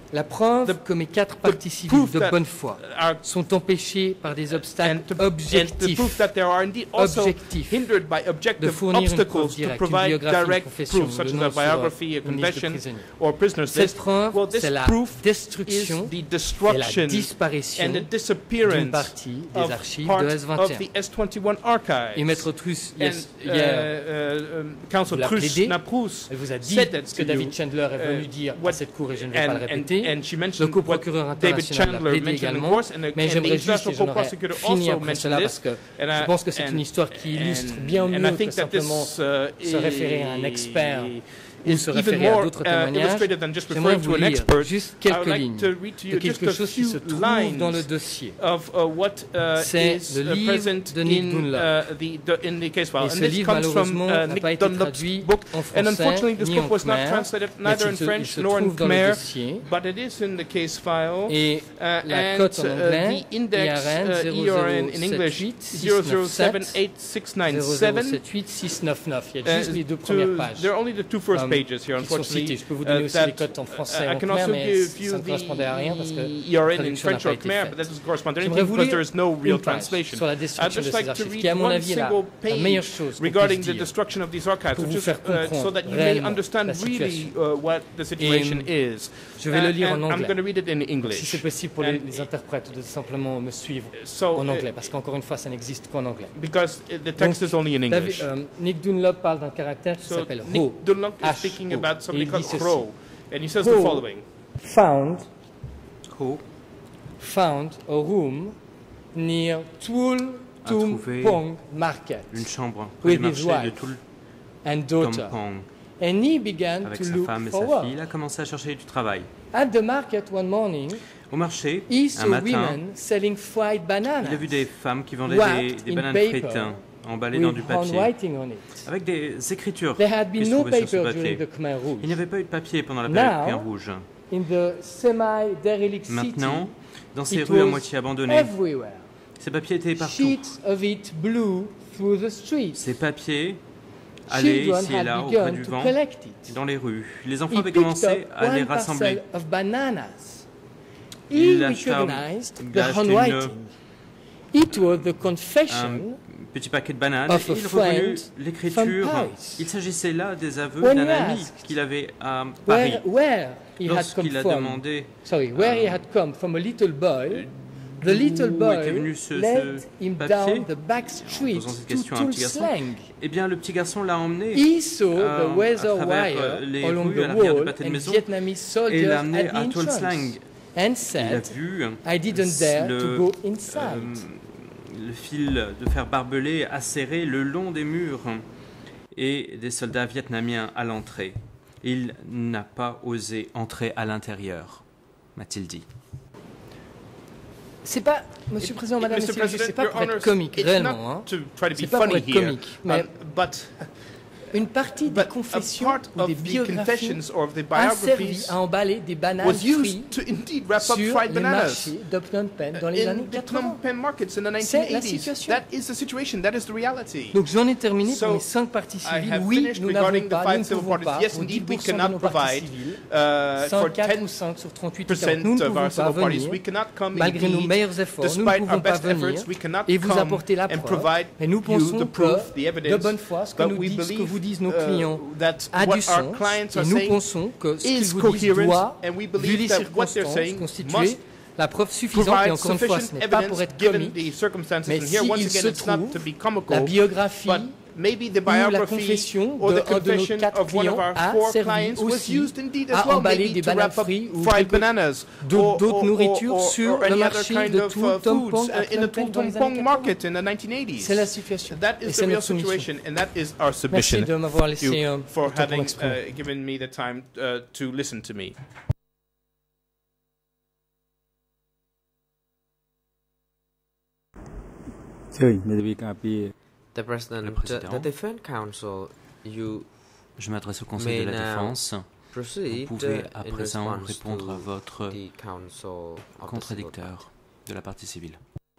La preuve que mes quatre parties civiles de bonne foi sont empêchées par des obstacles objectifs, objectifs de fournir une preuve directe, une biographie, une confession, le nom sur une liste de prisonniers. Cette preuve, c'est la destruction et la disparition d'une partie des archives de S vingt et un. Et Maître Truss, hier, vous l'a plaidé, elle vous a dit ce que David Chandler est venu dire à cette cour et je ne vais pas le répéter. Le co-procureur international l'a plaidé également, mais j'aimerais juste, et j'en aurais fini après cela, parce que je pense que c'est une histoire qui illustre bien mieux que simplement se référer à un expert ou se référer à d'autres témoignages. J'aimerais vous lire juste quelques lignes de quelque chose qui se trouve dans le dossier. C'est le livre de Nick Dunlop. Et ce livre, malheureusement, n'a pas été traduit en français ni en khmer, mais il se, il se trouve dans le dossier. Et la cote en anglais, I R N zéro zéro sept huit six neuf sept, il y a juste les deux premières pages. Pages here, unfortunately. Je peux vous donner aussi les cotes en français et en khmer, mais ça ne correspondait à rien parce que la traduction n'a pas été faite. J'aimerais vous lire une page sur la destruction de ces archives, qui à mon avis est la, la meilleure chose qu'on puisse dire pour vous faire comprendre réellement la situation. Et je vais le lire en anglais, si c'est possible pour les, les interprètes de simplement me suivre en anglais, parce qu'encore une fois, ça n'existe qu'en anglais. Donc, David, euh, Nick Dunlop parle d'un caractère qui s'appelle Ho. Speaking about somebody called ceci. Ho, and he says Ho the following. Found, Ho found a room near Tul Tum Pong Market une chambre with du his marché de wife Tul and daughter. Pong. And he began Avec to sa look femme et for sa work. fille, il a commencé à chercher du travail. At the market one morning, Au marché, he un saw matin, women selling fried bananas. il a vu des femmes qui vendaient wrapped des, des in bananes paper frites emballées dans du with papier, handwriting on it. avec des écritures There had qui been se no trouvaient sur ce paper during papier. the Khmer Rouge. Il n'y avait pas eu de papier pendant la période Now, Khmer Rouge. In the semi-derelict city, Maintenant, dans ces it rues à was moitié abandonnées, everywhere. ces papiers étaient partout. Sheets of it blew through the streets. Ces papiers allaient Children ici et had là auprès begun du to vent collect it. dans les rues. Les enfants He avaient picked commencé up à les one rassembler. parcel of bananas. Il He acheta- recognized il the a acheté handwriting. It was the Un confession petit paquet de bananes of et a il reconnut friend l'écriture. from Paris. Il s'agissait là des aveux When d'un he ami asked qu'il avait à Paris. where, where he had come Lorsqu'il a from. demandé Sorry, where he euh, had come from a little boy. The d'où little était boy venu ce- led ce him papier, down the back street posant cette to question à un petit garçon, Tulslang. eh bien le petit garçon l'a emmené He saw euh, the weather à travers wire euh, les along rues à the l'arrière du wall pâté de and maison Vietnamese et soldiers l'a at amené the à entrance Tulslang. and Il a said, vu I didn't dare le, to go inside. euh, le fil de fer barbelé acéré le long des murs et des soldats vietnamiens à l'entrée. Il n'a pas osé entrer à l'intérieur, m'a-t-il dit. C'est pas, Monsieur le Président, Madame, Mister Messieurs, c'est pas Your pour être Honors, comique, it's réellement. Hein. not to try to C'est be pas pour funny être here, comique, mais um, but une partie des but a confessions part ou des of the biographies confessions or of the a servi biographies à emballer des bananes was frites used to indeed wrap up sur fried les bananas marchés de Phnom Penh dans les années in the quatre-vingts. Phnom Penh markets in the C'est la nineteen eighties. situation. That is the situation. That is the reality. Donc j'en ai terminé pour So, mes cinq parties I civiles. have Oui, finished nous n'avons regarding the pas, nous five ne civil pouvons parties. pas, Yes, pour indeed, we dix pour cent de cannot nos parties provide civiles, uh, for cinq, quatre ten ou cinq sur trente-huit, percent nous ne of pouvons our pas civil parties. venir, We cannot come malgré nos indeed, meilleurs efforts, nous ne despite pouvons our pas best venir efforts, we cannot et vous come apporter la and preuve. provide Mais nous you pensons the proof, the que, evidence, de bonne foi, ce que, but nous we disent, ce que vous believe, disent nos uh, clients that a what du our sens, clients et are nous saying pensons que ce qu'ils is vous disent coherent, doit, and we vu believe les that what they're circonstances, saying constituer must la preuve suffisante, et provide encore une fois, ce sufficient n'est pas pour evidence être given comique, the circumstances. mais And here, once s'il se again, it's not to trouve be comical, la biographie but maybe the ou la biography confession or the d'un de nos confession quatre of one of clients our a four servi clients was aussi used indeed as à well, emballer maybe des to bananes wrap up frites ou fried quelque- bananas d'autres or, d'autres or, nourritures or, sur or le any other marché kind de of Tul uh, Tom foods Pong uh, à in Phnom the Penh Tul dans Tom les Pong années market quatre-vingts. in the nineteen eighties. C'est la situation. That Et is c'est the real notre soumission. situation, and that is our Merci submission. de m'avoir laissé You euh, for le temps pour having m'exprimer. uh, given me the time uh, to listen to me. The President, Le the, président. the Defense Council, you Je m'adresse au Conseil de may la now Défense. Vous proceed pouvez à uh, in présent response répondre à to votre the Council of the Civil contradicteur de la partie civile.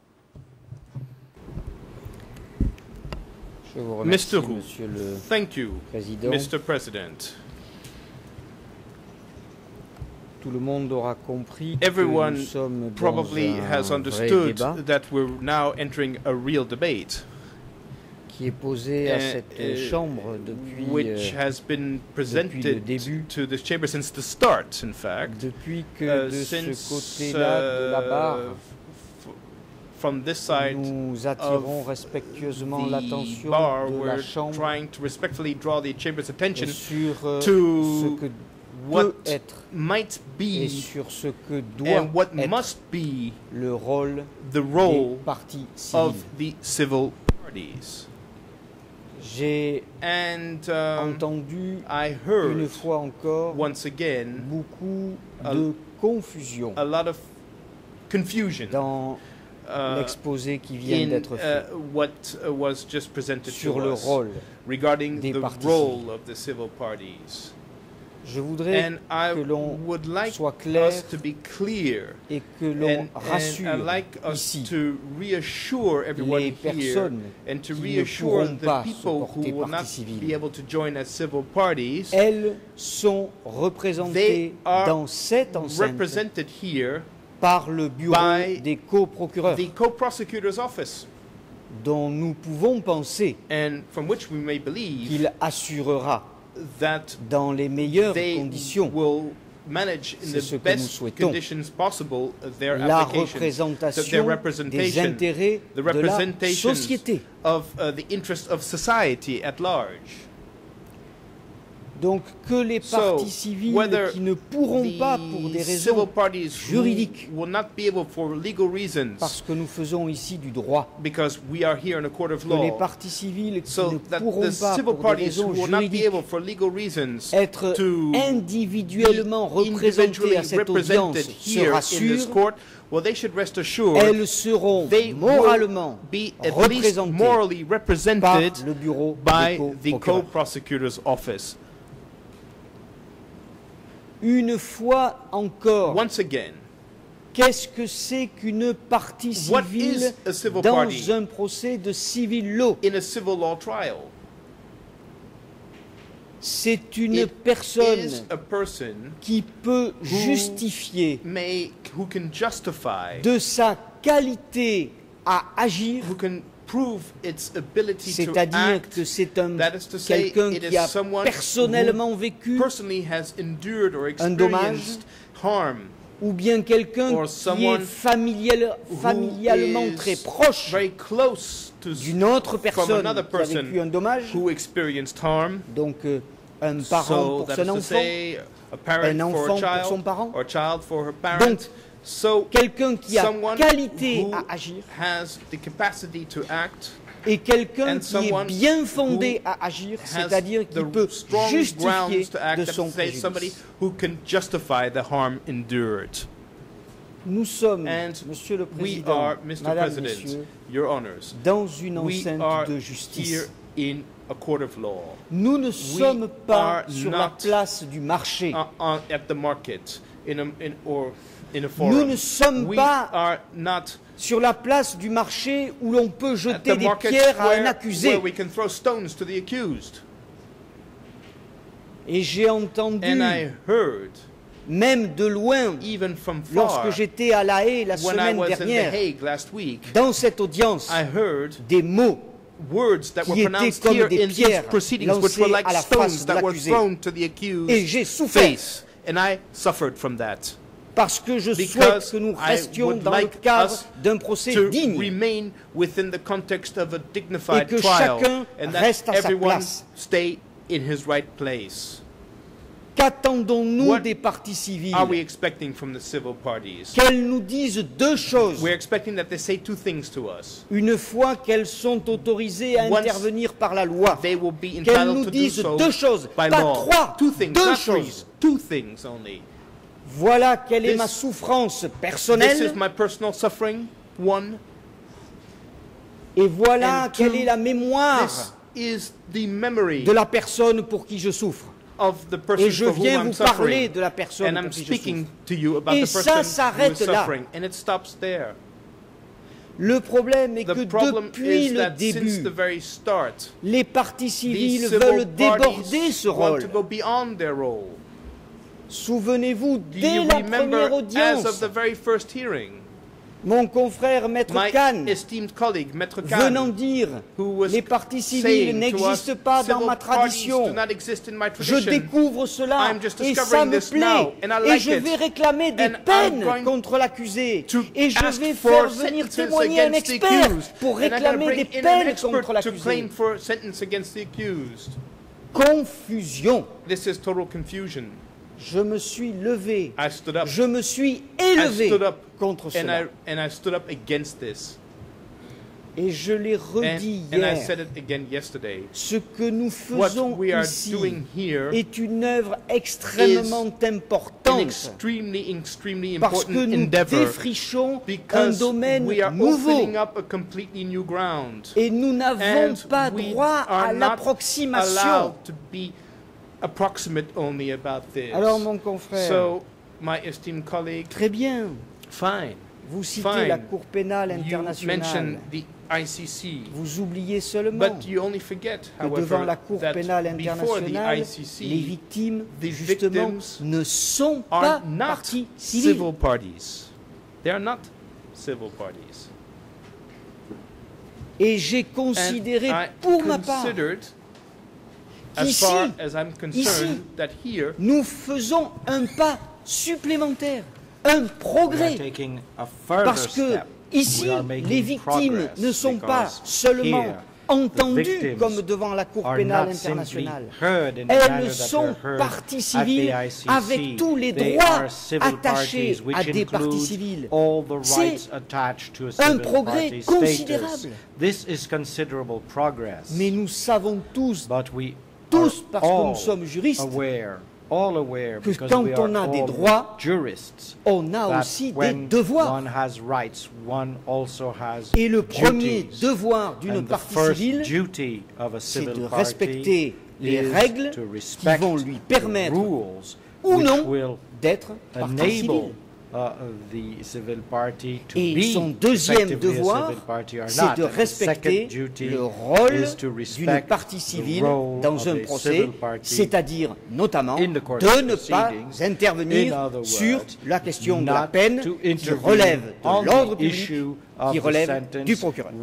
Je vous remercie, Mister Hu, Monsieur le thank you, Président. Mister President. Tout le monde aura compris Everyone que nous sommes probably dans has un understood vrai débat that we're now entering a real debate qui est posé à uh, cette uh, chambre depuis, which euh, has been depuis le presented début, to this chamber since the start, in fact. depuis que Uh, de since, ce côté-là de la barre, uh, f- from this side nous attirons of respectueusement the l'attention bar, de la we're chambre trying to respectfully draw the chamber's attention sur euh, to ce que what peut être might et be sur ce que doit and what être must be le rôle the role des partis of civils. the civil parties. J'ai And um, entendu I une heard fois encore once again beaucoup a- de confusion a lot of confusion dans uh, l'exposé qui vient in d'être fait uh, what uh, was just presented sur to le us rôle regarding des the partis role civils. of the civil parties. Je voudrais And I que l'on would like soit clair us to be clear et que l'on and, and rassure I'd like us ici to reassure everyone les here personnes and to qui ne reassure pourront the pas se people who porter will partie not be civile. able to join as civil parties. Elles sont représentées They are dans cette enceinte represented here par le bureau by des coprocureurs, the co-prosecutor's office, dont nous pouvons penser and from which we may believe qu'il assurera that dans les meilleures they conditions will manage in C'est ce the que nous best souhaitons. conditions possible uh, their la application, that their représentation des representation, intérêts the de la representation société. of uh, the interest of society at large. Donc que les So, partis civils whether qui ne pourront pas pour des the raisons civil parties who juridiques, will not be able for legal reasons, parce que nous faisons ici du droit, because we are here in a court of que les law, partis civils qui so ne that pourront the pas civil pour des parties raisons who will not be juridiques able for legal reasons être to individuellement représentés individually à cette audience represented se here in this rassurent, court, well, they should rest assured elles seront they moralement will be at least représentées morally par represented le bureau by des the co-procureurs. co-prosecutor's office. Une fois encore, Once again, qu'est-ce que c'est qu'une partie what civile is a civil dans party un procès de civil law? in a civil law trial? C'est une It personne is a person qui peut justifier may, who can justify, de sa qualité à agir, who can prove its ability to c'est-à-dire act, que c'est un that is to say, quelqu'un it qui is a someone personnellement who vécu personally has endured or un dommage, experienced harm, ou bien quelqu'un or qui est someone familial- who familialement is très proche very close to d'une autre from personne another qui a vécu person un dommage, who experienced harm. donc euh, un parent So pour that son is to enfant, say, a parent un for enfant a pour son child, parent. or a child for her parent. Donc, So quelqu'un qui a someone qualité who à agir has the capacity to act, et quelqu'un and qui est someone bien fondé who à agir, has c'est-à-dire qui the peut strong justifier grounds to act, de that son is to say, somebody préjudice. who can justify the harm endured. Nous sommes, And Monsieur le we Président, are, Mister Madame, President, Messieurs, Your Honors, dans une we enceinte are de here justice. in a court of law. Nous ne sommes pas are sur la not place du marché. Uh, on, at the market, in a, in, or in a Nous forum. ne sommes We pas are not sur la place du marché où l'on peut at jeter the des market pierres à un where, accusé. where we can throw stones to the accused. Et j'ai entendu, And I heard, même de loin, even from far, lorsque j'étais à La Haye la when I semaine was in The dernière, Hague last week, dans cette audience, I heard des mots words that qui were étaient pronounced comme here des in these pierres proceedings, which were lancées like à la stones face de that were l'accusé. thrown to the Et accused's j'ai souffert face. And I suffered from that. parce que je souhaite Because que nous I restions would dans like le cadre us d'un procès to digne remain within the context of a dignified et que trial, chacun and that reste à sa everyone place. stay in his right place. Qu'attendons-nous What des partis civils? Are we expecting from the civil parties? Qu'elles nous disent deux choses. We're expecting that they say two things to us. Une fois qu'elles sont autorisées à Once intervenir par la loi, They will be qu'elles entitled nous to do disent so deux choses, by pas law. trois, Two things, deux not three, choses. two things only. Voilà quelle est This- ma souffrance This personnelle is my personal suffering, one. et voilà And quelle two, est la mémoire This is the memory de la personne pour qui je souffre. of the person Et je for whom viens I'm vous parler suffering. de la personne And pour I'm qui je speaking souffre. to you about Et the ça person who s'arrête is là. suffering. And it stops there. Le problème est The que problem depuis is le that since début, the very start, les partis these civils civil veulent parties déborder ce want rôle. to go beyond their role. Souvenez-vous, dès la première audience, mon confrère Maître Khan, venant dire les partis civils n'existent pas dans ma tradition, je découvre cela et ça me plaît et je vais réclamer des peines contre l'accusé et je vais faire venir témoigner un expert pour réclamer des peines contre l'accusé. Confusion. Je me suis levé, je me suis élevé contre cela. Et je l'ai redit hier, ce que nous faisons ici est une œuvre extrêmement importante parce que nous défrichons un domaine nouveau et nous n'avons pas droit à l'approximation. Approximate only about this. Alors mon confrère, so, my esteemed colleague, très bien. Fine. Vous citez Fine. la Cour pénale internationale. The I C C. Vous oubliez seulement But you only forget, que however, devant la Cour pénale internationale, I C C, les victimes justement ne sont pas parties civiles. Civil parties. They are not civil parties. Et j'ai considéré pour ma part Ici, ici, nous faisons un pas supplémentaire, un progrès, parce que ici, les victimes ne sont pas seulement entendues comme devant la Cour pénale internationale, elles sont parties civiles avec tous les droits attachés à des parties civiles. C'est un progrès considérable. Mais nous savons tous tous parce que nous sommes juristes, que quand on a des droits, on a aussi des devoirs. Et le premier devoir d'une partie civile, c'est de respecter les règles qui vont lui permettre ou non d'être partie civile. Et son deuxième devoir, c'est de respecter le rôle d'une partie civile dans un procès, c'est-à-dire notamment de ne pas intervenir sur la question de la peine qui relève de l'ordre public, qui relève du procureur.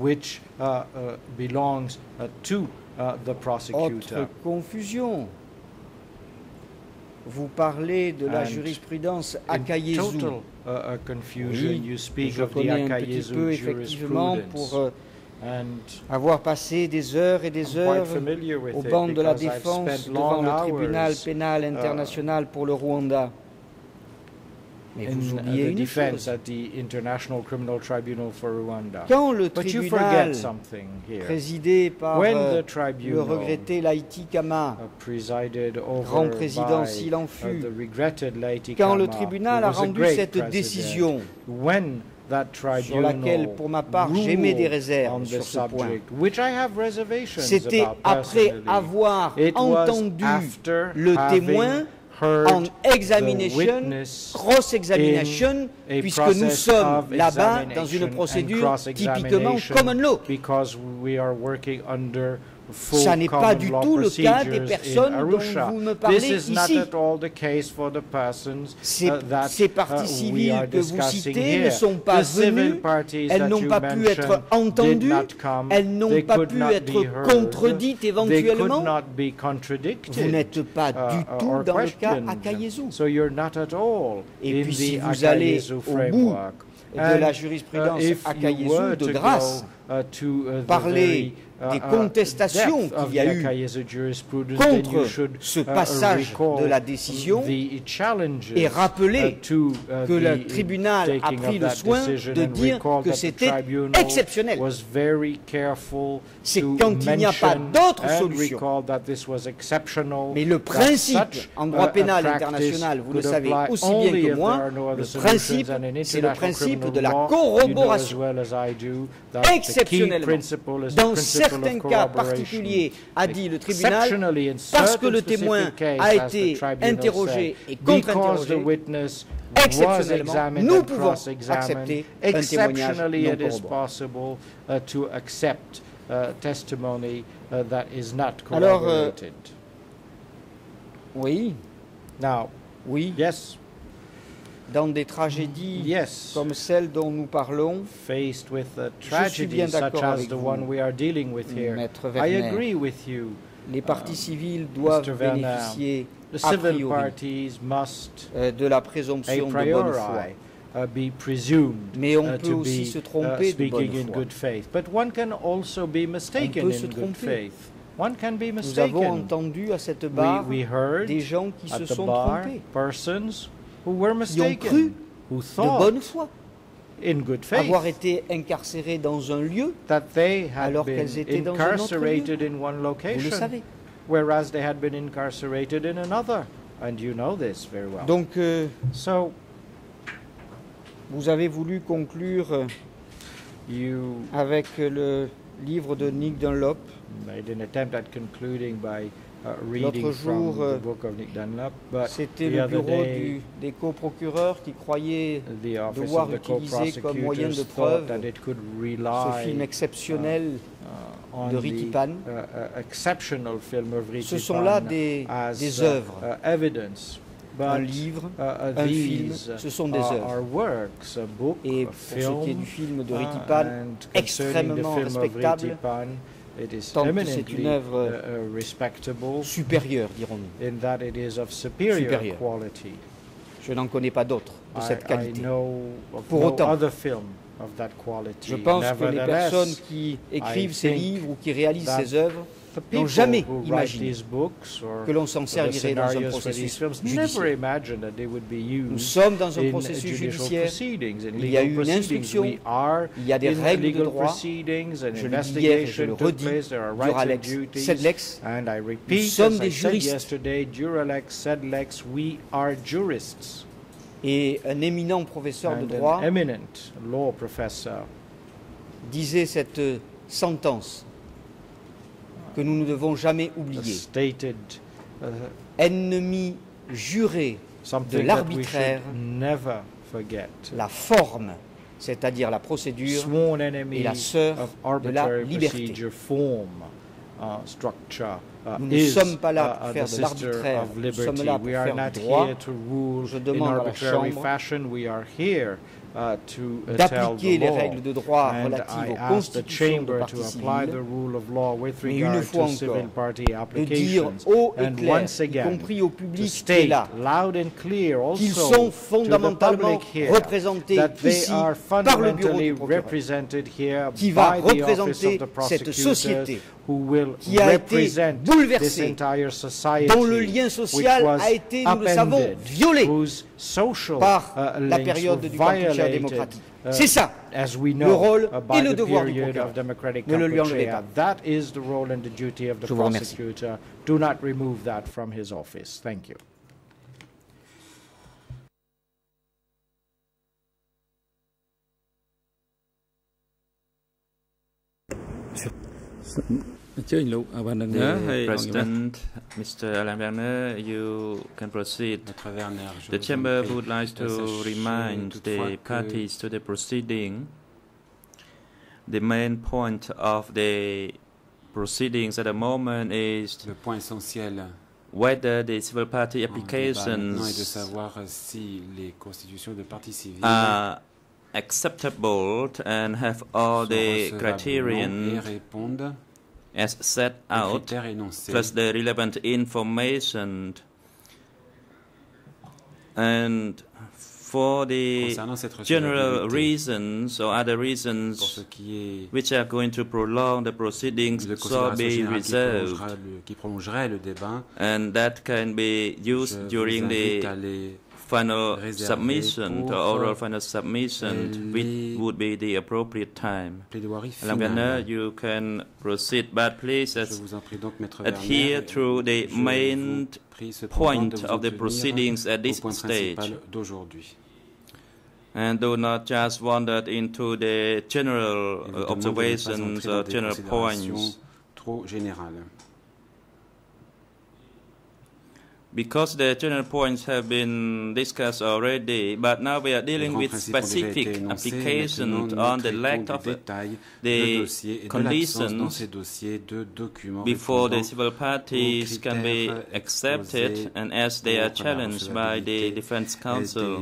Autre confusion. Vous parlez de la jurisprudence Akayesu. Oui, je connais un petit peu effectivement pour euh, avoir passé des heures et des heures au banc de la défense devant le tribunal pénal international pour le Rwanda. Mais vous oubliez une chose. Quand le tribunal présidé par euh, le regretté Laïti Kama, grand président s'il en fut, quand le tribunal a rendu cette décision, sur laquelle, pour ma part, j'émets des réserves sur ce point. C'était après avoir entendu le témoin en examination, cross-examination, puisque nous sommes là-bas dans une procédure typiquement common law. Ça n'est pas du tout le cas des personnes dont vous me parlez ici. Ces, ces parties civiles que vous citez ne sont pas venues, elles n'ont pas pu être entendues, elles n'ont pas pu être contredites éventuellement. Vous n'êtes pas du tout dans le cas Akayesu. Et puis si vous allez au bout de la jurisprudence Akayesu, de grâce, parler des contestations qu'il y a eu contre ce passage de la décision et rappeler que le tribunal a pris le soin de dire que c'était exceptionnel. C'est quand il n'y a pas d'autre solution. Mais le principe en droit pénal international, vous le savez aussi bien que moi, le principe, c'est le principe de la corroboration. Exceptionnellement, dans certains cas particuliers, a dit le tribunal, parce que le témoin a été interrogé et contre-interrogé, exceptionnellement, nous pouvons accepter un témoignage non corroboré. Alors, euh, oui. Oui. Yes. Dans des tragédies yes. comme celle dont nous parlons, faced with a tragedy such as the one we are dealing with here, I agree with you. Les partis civils doivent bénéficier the civil parties must euh, de la présomption de bonne foi. Uh, be presumed Mais on uh, peut to aussi be se tromper uh, speaking de in bonne good foi. faith. But one can also be mistaken in good faith. One can be mistaken. Nous avons entendu à cette barre we, we heard des gens qui se sont bar, trompés, persons who were qui ont mistaken, cru who de bonne foi in good faith, avoir été incarcérés dans un lieu that they had alors been qu'elles étaient dans un autre lieu. incarcerated in one location, Vous le savez. whereas they had been incarcerated in another, and you know this very well. Donc, euh, so, vous avez voulu conclure you avec le livre de Nick Dunlop. Made an attempt at concluding by uh, reading L'autre from jour, the book of Nick Dunlop, but c'était the le other bureau day, du, des coprocureurs qui croyaient the office devoir of the utiliser comme moyen de co-prosecutors preuve thought that it could ce rely film exceptionnel uh, on de Ricky Pan. the, uh, uh, exceptional film of Ricky Ce sont là Pan des, as, des uh, œuvres. uh, evidence. But, un livre, uh, uh, un film, these, ce sont des are, œuvres. are works, a book, Et a pour film, ce qui est du film de Ricky uh, Pan, and concerning the extrêmement film of respectable, Ricky Pan, it is tant que c'est eminently une œuvre uh, uh, respectable, supérieure, dirons-nous. in that it is of superior Supérieur. quality. Je n'en connais pas d'autres de cette I, qualité. I know of Pour no autant, other film of that quality. je pense que les Nevertheless, personnes qui écrivent I ces think livres ou qui réalisent that ces œuvres the n'ont people jamais who write imaginé these books or que l'on s'en the servirait dans un scenarios for these processus films never judiciaire. imagined that they would be used Nous sommes dans un in processus judicial judiciaire. proceedings, in Il y a legal eu une proceedings. instruction, We are il y a des in règles de legal droit. proceedings, an Je le dis hier et je investigation le took redis, place, there are rights and Duralex, duties, Sedlex, and I nous repeat, sommes as des I said juristes. yesterday, Duralex, Sedlex, we are jurists. Et un éminent professeur And de droit an eminent law professor disait cette sentence que nous ne devons jamais oublier. stated uh, Ennemi juré de something that we l'arbitraire, should never forget. la forme, c'est-à-dire la procédure, Sworn est la enemy sœur of de la arbitrary liberté. procedure form uh, structure uh, Nous ne is sommes pas là uh, pour uh, faire the de sister l'arbitraire, of nous liberty. sommes là pour We are faire not du droit. here to rule Je in demande à la arbitrary Chambre fashion. We are here uh, to uh, tell d'appliquer the les law. règles de droit And relatives I aux ask the constitutions de chamber partis to apply the civils, rule of law with mais une regard fois to civil encore, party de dire applications. haut et And clair, once y again, compris au to public qui est state là, loud and clear qu'ils also sont to the fondamentalement public here représentés that they ici are par le bureau fundamentally du procureur, represented here qui va by the office représenter of the cette prosecutors société who will qui a été represent this bouleversée, entire society, dont le lien social which was a été, nous le savons, upended, violé whose social par uh, la links période were du Kampuchea violated, démocratique. uh, C'est ça, as we know, le rôle uh, et by le the devoir du period procureur. of democratic Ne le lui enlevez Kampuchea. pas. That is the role and the duty of the Je vous remercie. prosecutor. Do not remove that from his office. Thank you. The President, Mister Alain Werner, you can proceed. The Chamber would like to remind the parties to the proceeding the main point of the proceedings at the moment is Le point essentiel whether the civil party en débat maintenant est de applications savoir si les constitutions de partis civils are acceptable and have all sont the recevables ou non et criterion répondent as set aux out, critères énoncés. plus the relevant information. And for the Concernant cette general recevabilité, reasons or other pour reasons ce qui est which are going to prolong the proceedings de shall considération be générale qui reserved, prolongera le, qui prolongerait le débat, and that can be je used vous during invite the à les final réserver submission, the pour oral final submission, which les would be the appropriate time. plaidoiries Madam Werner, finales. you can proceed, but please Je as vous en prie donc, Maître adhere Werner, through the je main vous prie cependant point de vous of the en tenir proceedings at au this point stage, principal d'aujourd'hui. and do not just wander into the general Et uh, vous demande de ne pas observations entrer dans or des general points. considérations trop générales. because the general points have been discussed already, but now we are dealing with specific applications on the lack of the conditions before the civil parties can be accepted, and as they are challenged by the Defense Council.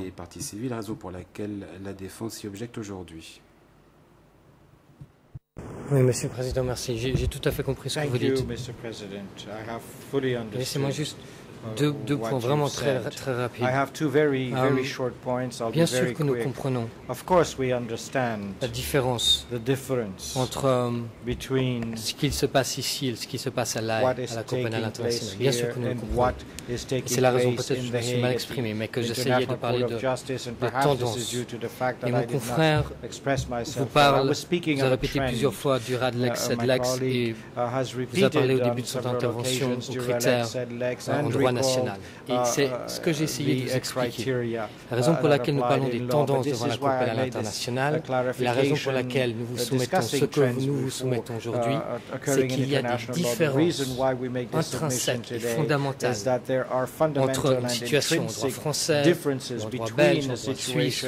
Oui, Monsieur le Président, merci. J'ai tout à fait compris ce que vous dites. Laissez-moi juste deux, deux points vraiment très, très rapides. Very, very short points. Bien sûr que nous comprenons la différence entre um, ce qu'il se passe ici et ce qui se passe à La Haye, à la Cour pénale internationale. Bien sûr que nous le comprenons. C'est la raison peut-être que je me suis mal exprimé, mais que j'essayais de parler de, de tendance. Et mon confrère vous parle, vous a répété plusieurs fois du Radlex, Sedlex, et vous a parlé au début de son intervention aux critères en droit national. Et c'est ce que j'ai essayé de vous expliquer. La raison pour laquelle nous parlons des tendances devant la Cour pénale internationale, et la raison pour laquelle nous vous soumettons ce que nous vous soumettons aujourd'hui, c'est qu'il y a des différences intrinsèques et fondamentales entre une situation au droit français, au droit belge, au droit suisse,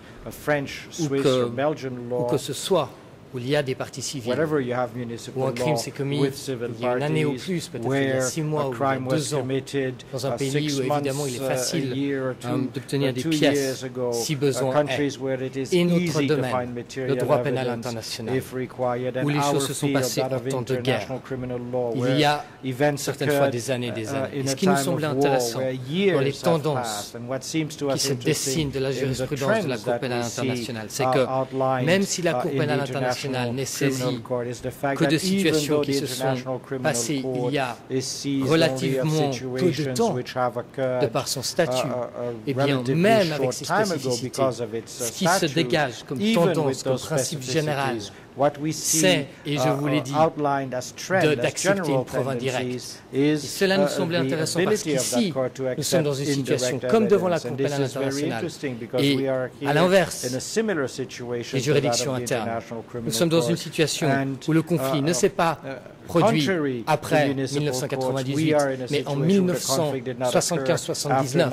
ou que, ou que ce soit où il y a des parties civiles, où un crime s'est commis il y a une année ou plus, peut-être il y a six mois ou deux ans, dans un pays où évidemment il est facile um, d'obtenir des pièces si besoin est, et notre domaine, le droit pénal international, où les choses se sont passées en temps de guerre, il y a certaines fois des années et des années. Et ce qui nous semblait intéressant dans les tendances qui se dessinent de la jurisprudence de la Cour pénale internationale, c'est que même si la Cour pénale internationale n'est saisie que de situations qui se sont passées il y a relativement peu de temps, de par son statut, et bien même avec ses spécificités, ce qui se dégage comme tendance, comme principe général, c'est, et je vous l'ai dit, d'accepter une preuve indirecte. Et cela nous semblait intéressant parce qu'ici, nous sommes dans une situation comme devant la Cour pénale internationale et à l'inverse des juridictions internes. Nous sommes dans une situation où le conflit ne s'est pas produit après mille neuf cent quatre-vingt-dix-huit, mais en mille neuf cent soixante-quinze soixante-dix-neuf.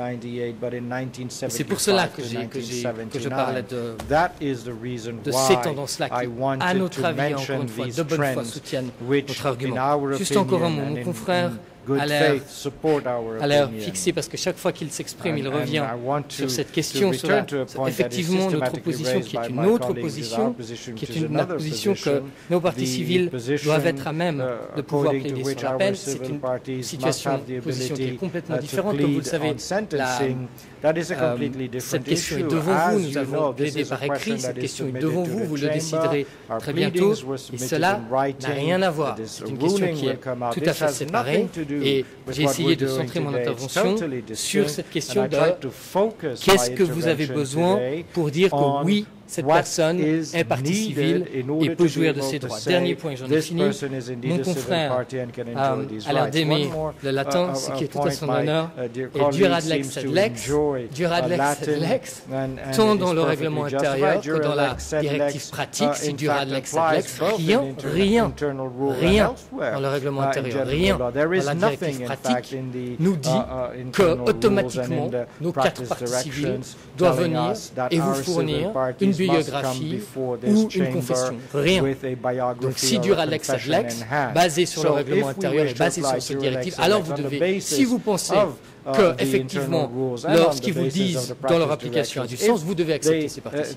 C'est pour cela que, que, que je parlais de, de ces tendances-là qui, à notre avis, encore une fois, de bonne foi, soutiennent notre argument. Juste encore un mot, mon confrère a l'air fixé parce que chaque fois qu'il s'exprime, il revient sur cette question, sur la, effectivement notre position qui est une autre position, qui est une autre position que nos partis civils doivent être à même de pouvoir plaider sur l'appel. C'est une situation, une position qui est complètement différente. Comme vous le savez, la, euh, cette question est devant vous, nous avons plaidé par écrit, cette question est devant vous, vous le déciderez très bientôt, et cela n'a rien à voir. C'est une question qui est tout à fait séparée. Et j'ai essayé de centrer mon intervention sur cette question de qu'est-ce que vous avez besoin pour dire que oui, cette personne est partie civile et peut jouir de ses droits. Dernier point, j'en ai fini. Mon confrère euh, a l'air d'aimer le latin, ce qui est tout à son honneur, et duradlex sed lex, duradlex sed lex, tant dans le règlement intérieur que dans la directive pratique, c'est duradlex sed lex, rien, rien, rien dans le règlement intérieur, rien dans la directive pratique nous dit que automatiquement nos quatre parties civiles doivent venir et vous fournir une biographie ou une confession. Rien. Donc si duradlex sed lex, basé sur le règlement intérieur et basé sur cette directive, alors vous devez, si vous pensez que, effectivement, lorsqu'ils vous disent dans leur application a du sens, vous devez accepter ces parties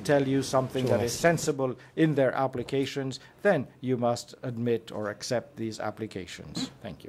civiles.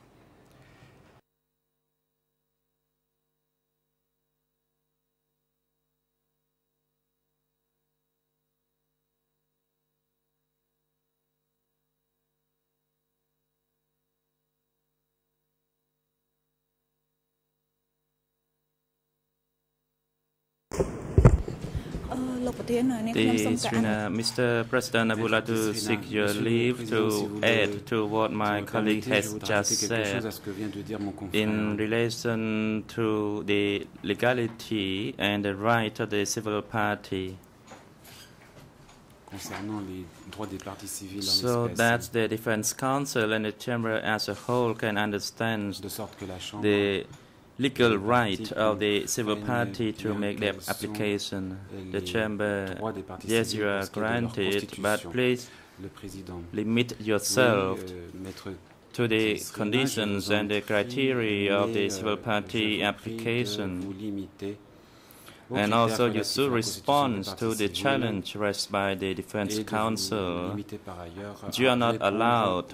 The, Mister President, I would like to seek your leave to add to what my colleague has just said in relation to the legality and the right of the civil party. concernant les droits des parties civiles so that the Defense Council and the Chamber as a whole can understand the legal right of the civil party to make their application. The Chamber, yes, you are granted, but please limit yourself to the conditions and the criteria of the civil party application. And also you should respond to the challenge raised by the Defense Council. You are not allowed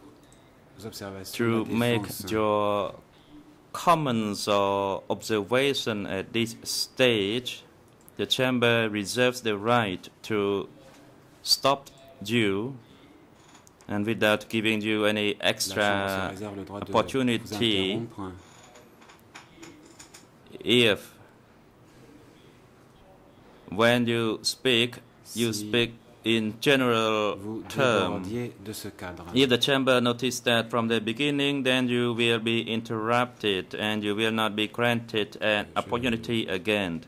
to make your comments or observation at this stage. The Chamber reserves the right to stop you, and without giving you any extra opportunity, if when you speak, you speak in general terms. If the Chamber notices that from the beginning, then you will be interrupted and you will not be granted an opportunity again.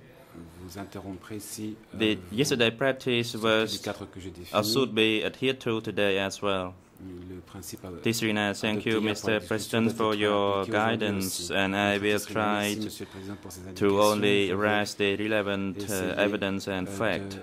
The yesterday practice was or should be adhered to today as well. Tisrina, thank you, Mister President, for your guidance, and I will try to only raise the relevant uh, evidence and fact.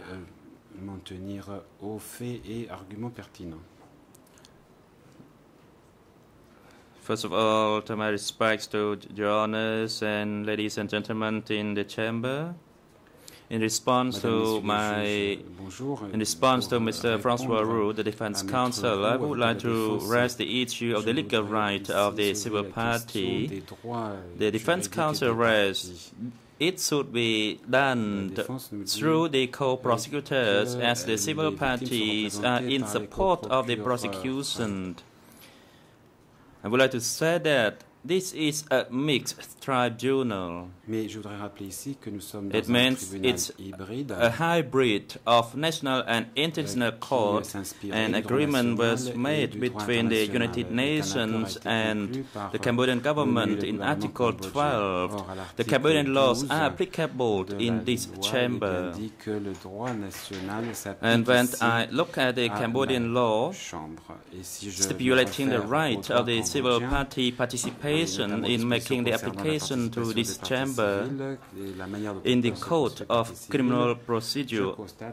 First of all, to my respects to your honors and ladies and gentlemen in the chamber. In response to my, in response to Mister Francois Roux, the Defense Counsel, I would like to raise the issue of the legal right of the civil party. The Defense Counsel raised it should be done through the co-prosecutors, as the civil parties are in support of the prosecution. I would like to say that this is a mixed tribunal. It means it's a hybrid of national and international court. An agreement was made between the United Nations and the Cambodian government in Article twelve. The Cambodian laws are applicable in this chamber. And when I look at the Cambodian law, stipulating the right of the civil party participation in making the application to this chamber in the Code of Criminal Procedure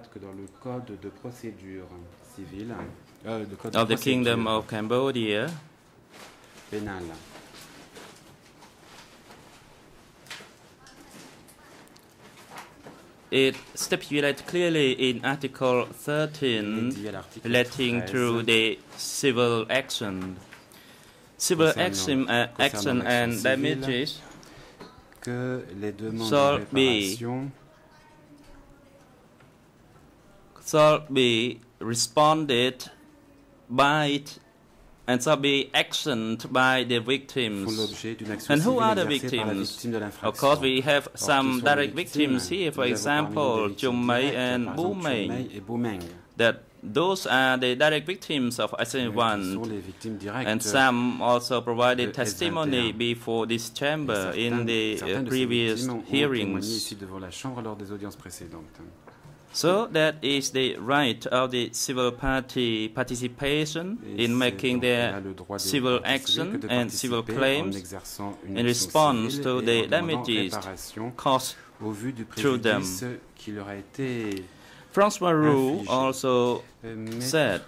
of the Kingdom of Cambodia, it stipulates clearly in Article thirteen relating to the civil action. Civil action, uh, action and damages shall be, shall be responded by and shall be actioned by the victims. And who are the victims? Of course, we have some direct victims here, for example, Chumay and Bumeng. That those are the direct victims of accident one, and some also provided testimony before this chamber in the uh, previous hearings. So that is the right of the civil party participation in making their civil action and civil claims in response to the damages caused through them. Francois Roux also said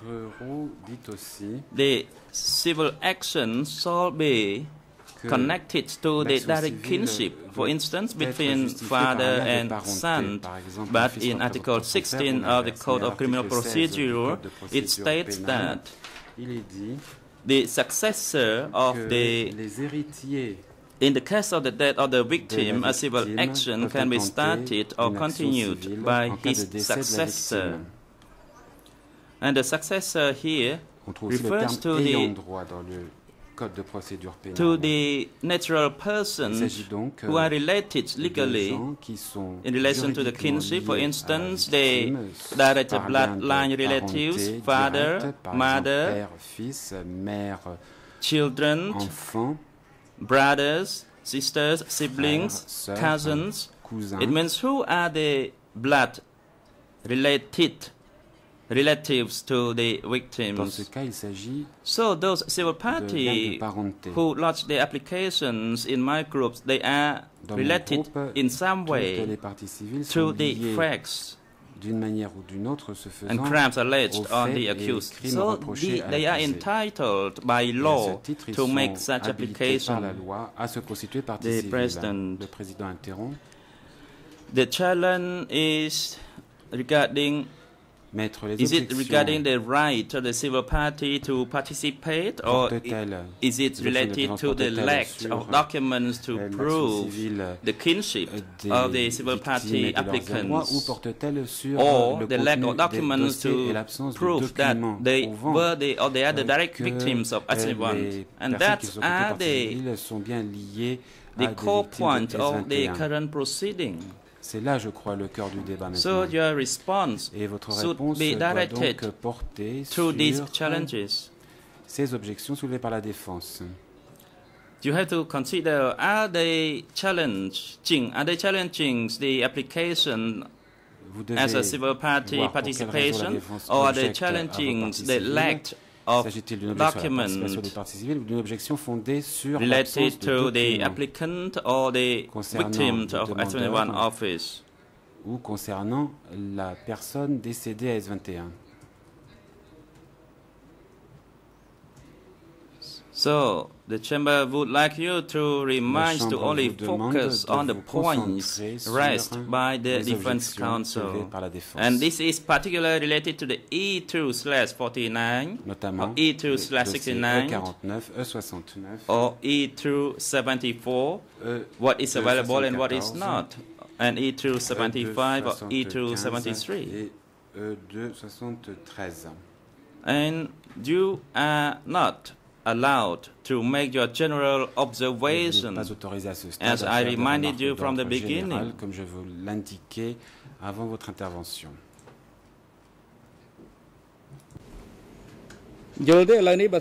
the civil action shall be connected to the direct kinship, for instance, between father and son. But in Article sixteen of the Code of Criminal Procedure, it states that the successor of the in the case of the death of the victim, a civil action can be started or continued by his successor. And the successor here refers to the, to the natural persons who are related legally in relation to the kinship. For instance, the direct bloodline relatives, father, mother, children, brothers, sisters, siblings, cousins. It means who are the blood related relatives to the victims. Dans ce cas, il s'agit so those civil parties who lodge their applications in my groups, they are Dans related groupe, in some way les parties civiles to sont the liées facts d'une manière ou d'une autre, se faisant and crimes alleged aux on faits the et accused. crimes So reprochés the, à they are l'accusé. entitled by Et à law ce titre, ils to sont make such habilités application. par la loi à se constituer partie The civile. President. Le président interrompt. The challenge is regarding Maître, les is it objections regarding the right of the civil party to participate, or portent-elles- is it les related to the portent-elles lack sur of documents to l'action prove civile the kinship des of the civil victimes party et de leurs droits, ou applicants, portent-elles sur or le the lack contenu of des documents dossiers et to l'absence de prove that documents they prouvant were the or they are the direct que victims of euh, Accident les one, and personnes qui that sont are partie the civile sont bien liées à the des core victimes point de of S the vingt et un. current proceeding. C'est là, je crois, le cœur du débat So maintenant. your response Et votre should réponse be doit directed donc porter to these sur challenges. ces objections soulevées par la défense. You have to consider, are they challenging, are they challenging the application Vous devez as a civil party voir pour quelle raison la participation, défense or are they objecte à vos challenging parties the civiles. lack of S'agit-il d'une objection à la participation documents des parties civiles ou d'une objection fondée sur related l'absence de to the documents applicant or the concernant victims le of S vingt-et-un demandeur office? ou concernant la personne décédée à S vingt et un? So, the chamber would like you to remind to chambre only vous demande focus de on the vous points concentrer sur raised by the les Defense objections Council. soulevées par la défense. And this is particularly related to the E two slash forty-nine, Notamment or E two slash E sixty-nine, quarante-neuf, E soixante-neuf, or E two seventy-four, E what is available and what is soixante-quatorze, not, and E two seventy-five or E two E seventy-three. et E deux soixante-treize. And you are not allowed to make your general observation, Pas autorisé à ce stade as à I faire des reminded remarques you from the d'ordre général, beginning. comme je vous l'indiquais avant votre intervention. Do you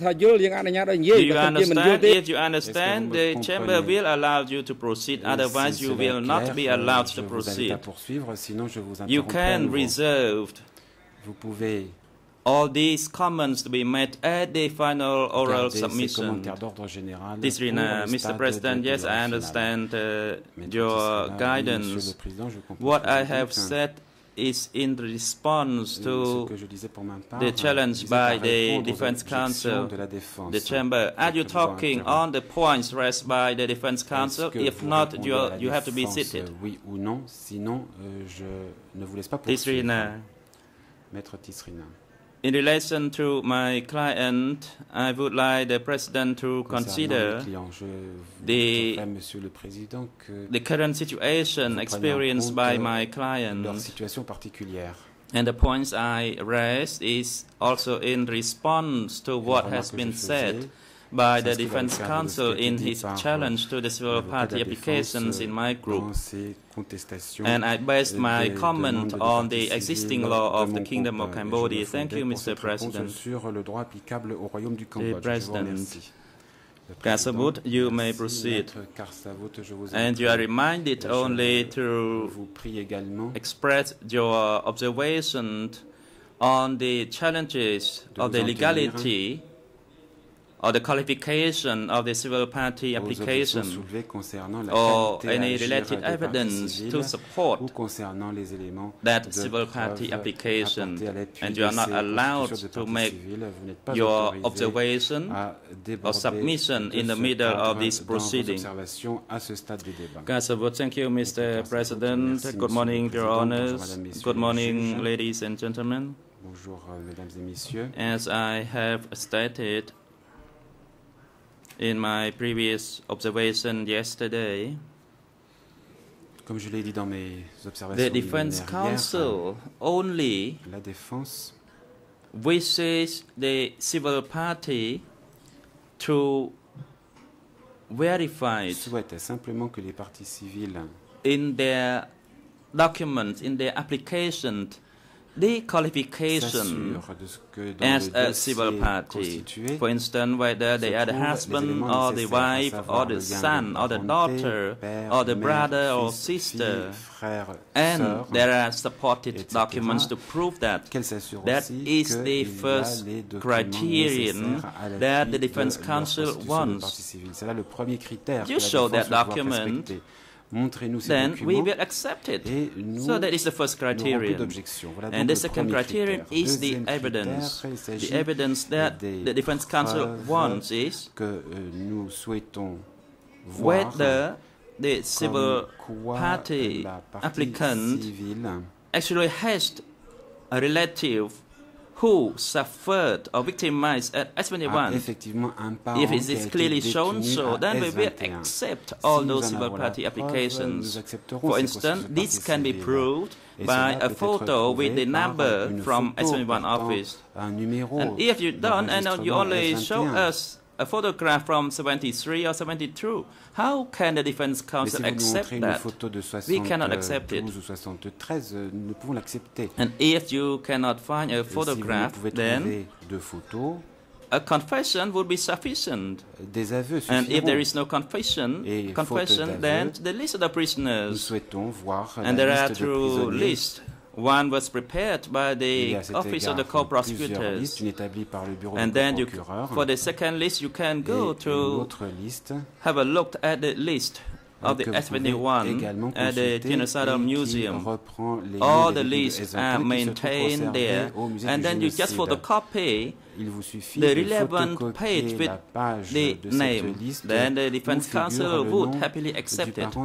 understand? If you understand, the chamber will allow you to proceed. Otherwise, you will not be allowed to proceed. You can reserve Vous pouvez all these comments to be made at the final oral garder ces submission. commentaires d'ordre général This, pour le Mister stade President, de yes, débat I final. understand uh, Maître your Tisserand, oui, Monsieur guidance. le Président, je comprends What ce que I vous have dites. said is in response Ce to que je disais pour ma part, the challenge visait à by the répondre aux Defense objections Council, de la défense. the chamber. Are you Le président talking interrompt. on the points raised by the Defense Council? Est-ce que If vous not, répondez you, à la you have to be défense, seated. oui ou non, sinon euh, je ne vous laisse pas poursuivre. Tisrina, Maître Tisrina. in relation to my client, I would like the President to Concernant consider le client, je the- voudrais, Monsieur le Président, que the current situation vous experienced preniez en by compte, my euh, client. leur situation particulière. And the points I raised is also in response to what has been said by the Defense Council in his challenge to the civil party applications in my group. And I based my comment on the existing law of the Kingdom of Cambodia. Thank you, Mister President. Sur le droit applicable au Royaume du The Cambodge. Je vous President, remercie. Le Karsavut, Président, you may merci, proceed. Maître Karsavut, je vous en And prie. you are reminded Je only to vous prie également express your observation on the challenges de of vous the en legality or the qualification of the civil party aux objections application soulevées concernant la or qualité à any agir related des parties evidence civiles to support ou concernant les éléments that de civil preuve party application, apportés à l'appui and de you are not ces allowed constitutions de to parties make civiles. Vous n'êtes pas your autorisé observation à or déborder submission de in the ce middle of cadre this dans vos proceeding. observations à ce stade du débat. Karsavut, thank you, Mister President. Merci, Good Monsieur morning, le Your Président. Honors. Bonjour, Madame, Messieurs Good les morning, juges. ladies and gentlemen. Bonjour, euh, mesdames et messieurs. As I have stated in my previous observation yesterday, Comme je l'ai dit dans mes observations the Defense liminaires hier, Council only la défense wishes the civil party to verify souhaitait simplement que les parties civiles in their documents, in their application, the qualification as a civil party. For instance, whether they are the husband or the wife or the son or the daughter or the brother or sister. And there are supported documents to prove that. That is the first criterion that the Defense Council wants. You show that document, then we will accept it. So that is the first criterion. And the second criterion is the evidence. The evidence that the Defense Council wants is whether the civil party applicant actually has a relative who suffered or victimized at S twenty-one. If it is clearly shown so, then we will accept all those civil party applications. For instance, this can be proved by a photo with the number from S twenty-one office. And if you don't, and you only show us a photograph from seventy-three or seventy-two, how can the Defense Council accept that? We cannot accept it. And if you cannot find a photograph, then a confession would be sufficient. And if there is no confession, confession, then the list of the prisoners. And there are two lists. One was prepared by the Office of the Co-Prosecutors. And then you, for the second list, you can go to have a look at the list of the S twenty-one at the Genocidal Museum. All the lists are maintained there. And then you just photocopy the relevant page with the name. Then the Defense Council would happily accept it.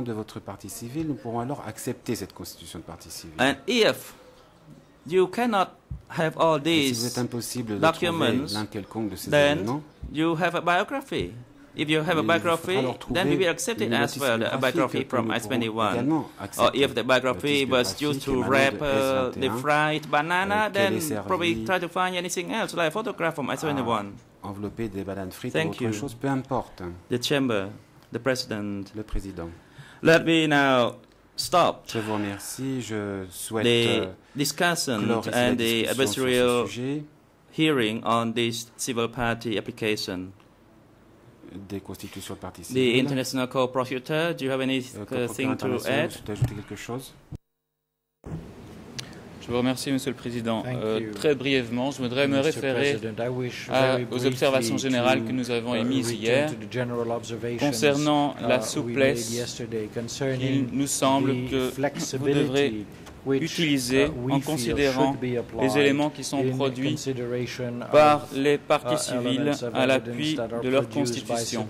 And if you cannot have all these documents, then you have a biography. If you have a biography, then we will accept it as well, a biography from S twenty-one. Or if the biography was used to wrap uh, the fried banana, then probably try to find anything else, like a photograph from S twenty-one. Thank you. The Chamber, the President. Let me now stop the discussion and the adversarial hearing on this civil party application. The International Co-Prosecutor, do you have anything to add? Je vous remercie, Monsieur le Président. Euh, très brièvement, je voudrais me référer à, aux observations générales que nous avons émises hier concernant la souplesse qu'il nous semble que vous devrez utilisée en considérant les éléments qui sont produits par les parties civiles à l'appui de leur constitution.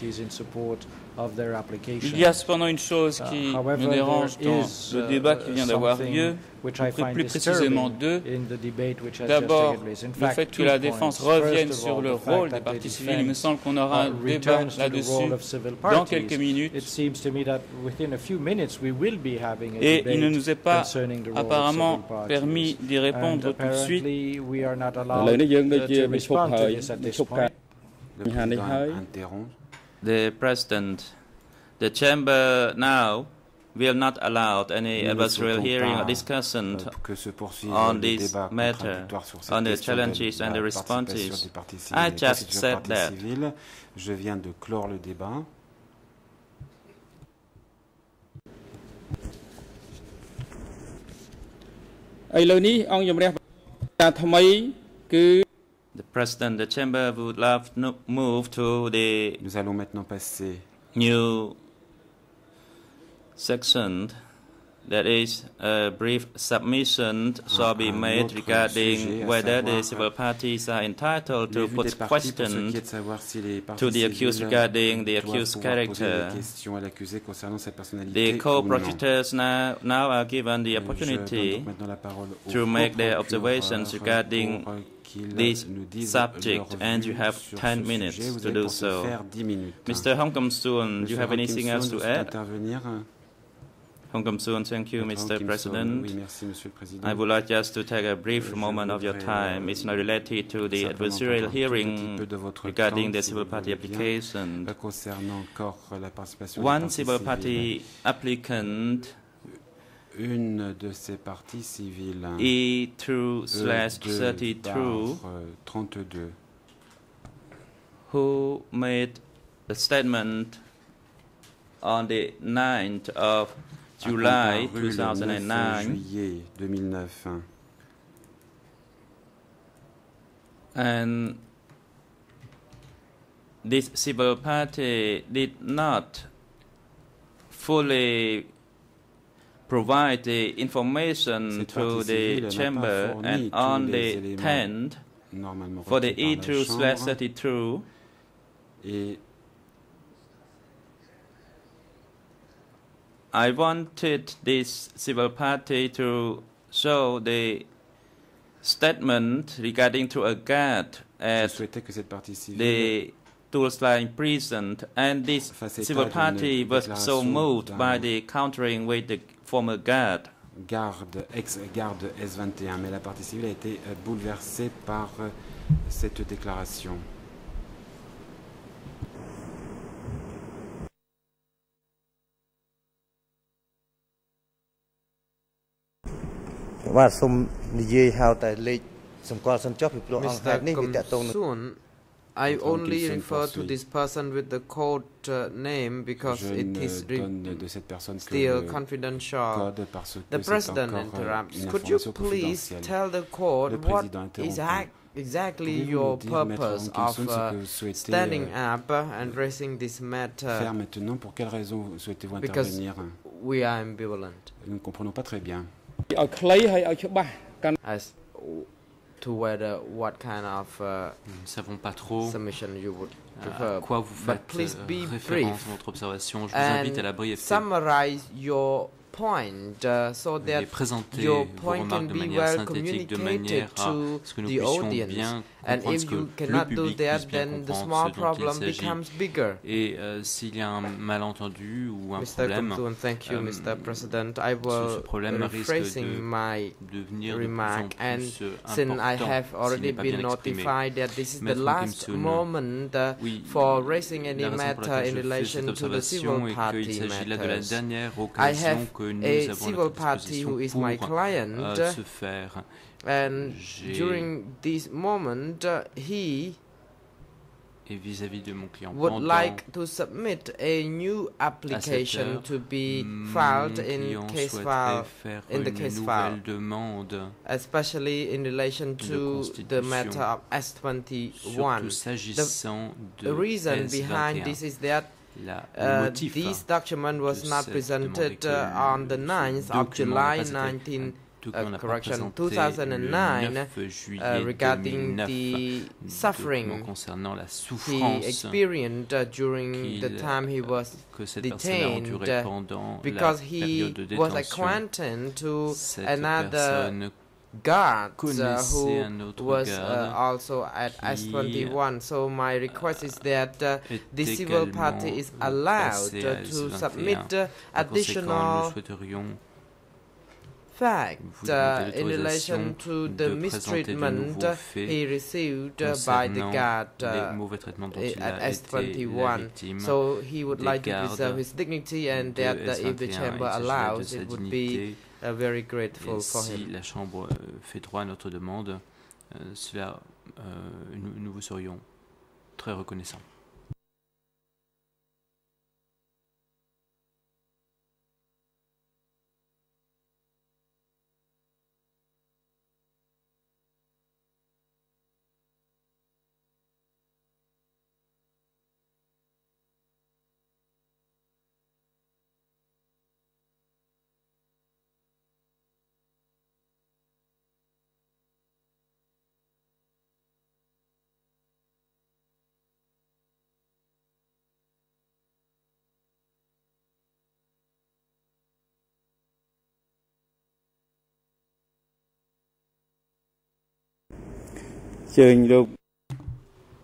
Il y a cependant une chose qui me dérange dans le débat qui vient d'avoir lieu, ou plus précisément deux. D'abord, le fait que la défense revienne sur le rôle des parties civiles. Il me semble qu'on aura un débat là-dessus dans quelques minutes. Et il ne nous est pas apparemment permis d'y répondre tout de suite. The President, the Chamber now will not allow any adversarial hearing or discussion on this matter, on the challenges and the responses. I just said that. Je viens de clore le débat. The President, the Chamber would love to move to the Nous allons maintenant passer new section, that is a brief submission shall be made regarding whether the civil parties are entitled to put questions to the accused regarding the accused character. The co-prosecutors now, now are given the opportunity to make their observations regarding this subject, and you have ten minutes to do so. Mister Hong Kam Soon, do you have anything else to add? Hong Kam Soon, thank you, Mister President. I would like just to take a brief moment of your time. It's not related to the adversarial hearing regarding the civil party application. One civil party applicant une de ces parties civiles, E two slash thirty-two, trente-deux, who made a statement on the ninth of July two thousand nine, juillet deux mille neuf, and this civil party did not fully provide the information to the chamber, and on the tenth, for the E two slash thirty-two, I wanted this civil party to show the statement regarding to a guard at the Tulsa Line prison, and this civil party was so moved by the countering with the former guard. Garde, ex-garde S vingt et un, mais la partie civile a été bouleversée par cette déclaration. Soon, I only refer to this person with the code uh, name because it is still confidential. The president interrupts. Could you please tell the court what is exactly your purpose of uh, standing up and raising this matter? Because we are ambivalent. Nous ne comprenons pas très bien. As to whether what kind of uh, nous ne savons pas trop submission you would prefer. À quoi vous faites please be référence dans votre observation. Je vous invite à la brièveté. Summarize your point uh, so that your point can be well communicated to the audience. And if you cannot do that, then the small problem becomes bigger. Et euh, s'il y a un malentendu ou un Mister problème, Kumthun, thank you, euh, Mister President. I will rephrasing my remark, and since I have already been notified that this is the last moment uh, oui, for raising any matter in relation to the civil party matters, I have a civil party who is my client, euh, se faire. and during this moment uh, he et vis-à-vis de mon client would like to submit a new application heure, to be filed in case file in the case file, especially in relation to the matter of S twenty-one. The, the reason behind this is that uh, this document was not presented uh, on the ninth of July nineteen Uh, correction, two thousand nine, uh, regarding the suffering he experienced uh, during the time he was detained, uh, because he was acquainted to another guard uh, who was uh, also at S twenty-one. So my request is that uh, the civil party is allowed uh, to submit uh, additional fact uh, in relation to the mistreatment uh, he received uh, by the guard uh, at S twenty-one. So he would like to preserve his dignity, and that uh, if the chamber allows, it would be uh, very grateful for him. Si la chambre fait droit à notre demande, euh, cela, euh, nous, nous vous serions très reconnaissants.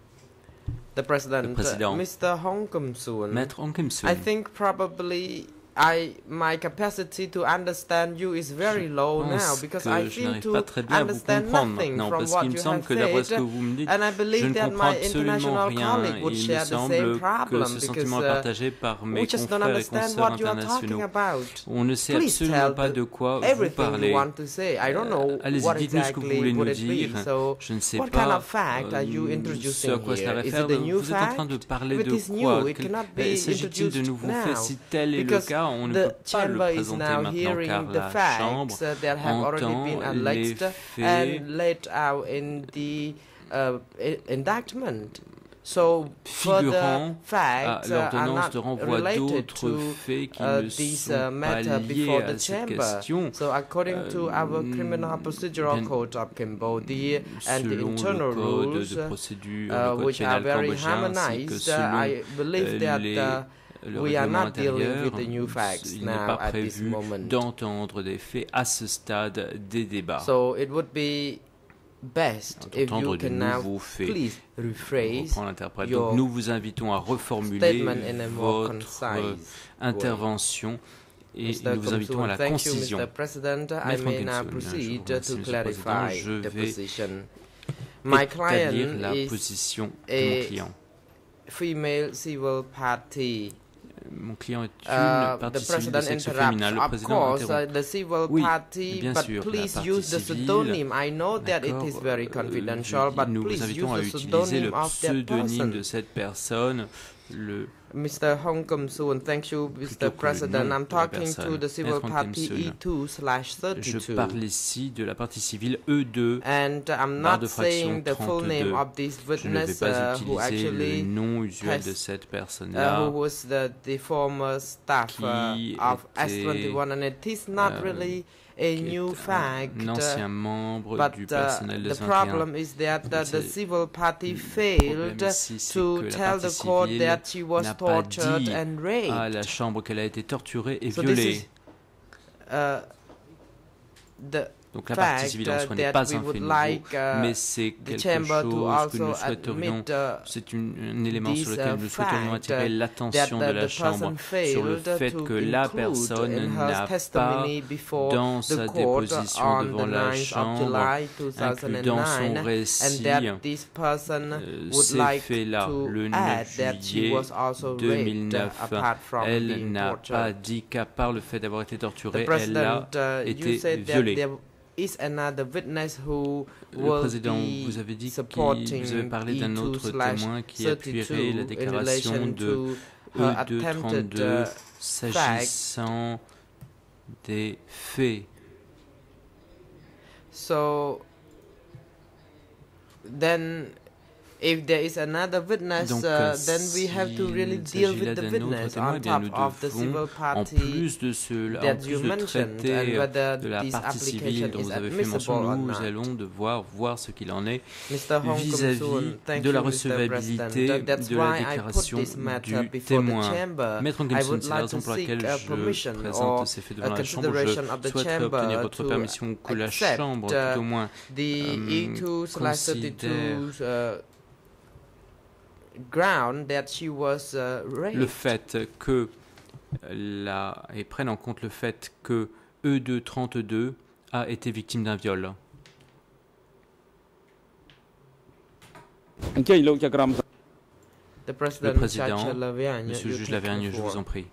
The President, Le président, uh, Mister Hong Kum-soon, Maître Hong Kim-soon, I think probably I, my capacity to understand you is very low now because I feel to understand nothing from what you have said, and I believe that my international colleague would share the same problem because uh, we just don't understand what you are talking about. Please tell everything you want to say. I don't know what exactly would it be. So, what kind of fact are you introducing here? Is it a new fact? If it is new, it cannot be introduced now because the chamber is now hearing the facts uh, that have already been alleged and laid out in the uh, indictment. So further facts uh, are not related to uh, this uh, matter before the chamber. So according to our criminal procedural code of Cambodia and the internal rules, uh, which are very harmonized, uh, I believe that uh, we are not dealing with the new facts now at this moment. D'entendre des faits à ce stade des débats. So it would be best if you can now please rephrase your Donc nous vous invitons à reformuler votre intervention et nous vous invitons à la concision. Mister President, I may now proceed to clarify the position. My client la is position de a mon client. female civil party. Mon client est une Uh, partie the civile de president sexe interrupts. féminin. Le Of président course, interrompt. uh, the civil Oui, party, bien but sûr, la please partie use the civile, pseudonym. I know that it is d'accord, very confidential, euh, but nous please vous invitons à use the utiliser le pseudonym of that pseudonyme person. de cette personne. Le Mister Hong Kum Soon, thank you, Mister President. I'm talking to the civil party E two slash Je thirty-two. parle ici de la partie civile E deux. And I'm barre not de fraction saying the full name trente-deux. of this Je ne vais witness pas uh, who utiliser actually le nom usuel de has, cette uh, personne-là. who was the, the former staff uh, qui of S était, twenty-one, and it is not euh, really a new fact. Un ancien membre But du uh, personnel de the cent et un. problem is that uh, the civil party Le failed problème ici, c'est to que la tell partie the court civile that she was n'a pas tortured dit and à la raped. chambre qu'elle a été torturée et So this violée. is, uh, the Donc la partie fact civile en uh, soi n'est that pas we un fait would nouveau, like uh, mais c'est the quelque chamber to chose que also nous souhaiterions, admit uh, c'est une- un élément this, sur lequel uh, nous souhaiterions fact, attirer uh, l'attention that de the la Chambre person sur le failed fait to que la include personne in her n'a pas, testimony before dans the sa court déposition on devant the la ninth of Chambre, July two inclus thousand dans son nine, and récit, that this person euh, would ces like faits-là, to le add neuf that she juillet was also deux mille raped neuf, uh, apart from elle being n'a pas tortured. dit qu'à part le fait d'avoir été The torturée, elle a President, uh, you été said that violée. there is another witness who Le will Président, be vous avez dit qu'il supporting vous avez parlé d'un E two autre slash témoin qui appuierait la thirty-two in déclaration relation de to her E deux attempted trente-deux uh, s'agissant des faits. So then, if there is another witness, Donc, uh, then we have to really s'il deal s'agit là with the d'un autre witness témoin, on eh bien, top nous of the devons, civil en party plus de, ce, en that plus you de mentioned, traiter and whether de la this partie civile application dont is vous avez fait admissible mention, or nous not. allons devoir voir ce qu'il en est Mister Hong Kum vis-à-vis Soon, thank de la you, Mister recevabilité President. That's de la why I put déclaration this matter du before the témoin. chamber. Maître I Hankelson, would c'est la like raison to pour seek laquelle a je permission présente or ces faits a devant la Chambre. consideration of Je the souhaiterais chamber obtenir votre to permission que la accept, Chambre, uh, tout au moins, the euh, E two slash thirty-two uh, ground that she was uh, raped. le fait que la, et prennent en compte le fait que E deux trente-deux a été victime d'un viol. The President, Le Président, Chacha Lavergne, Monsieur le you juge take the Lavergne, je floor. vous en prie.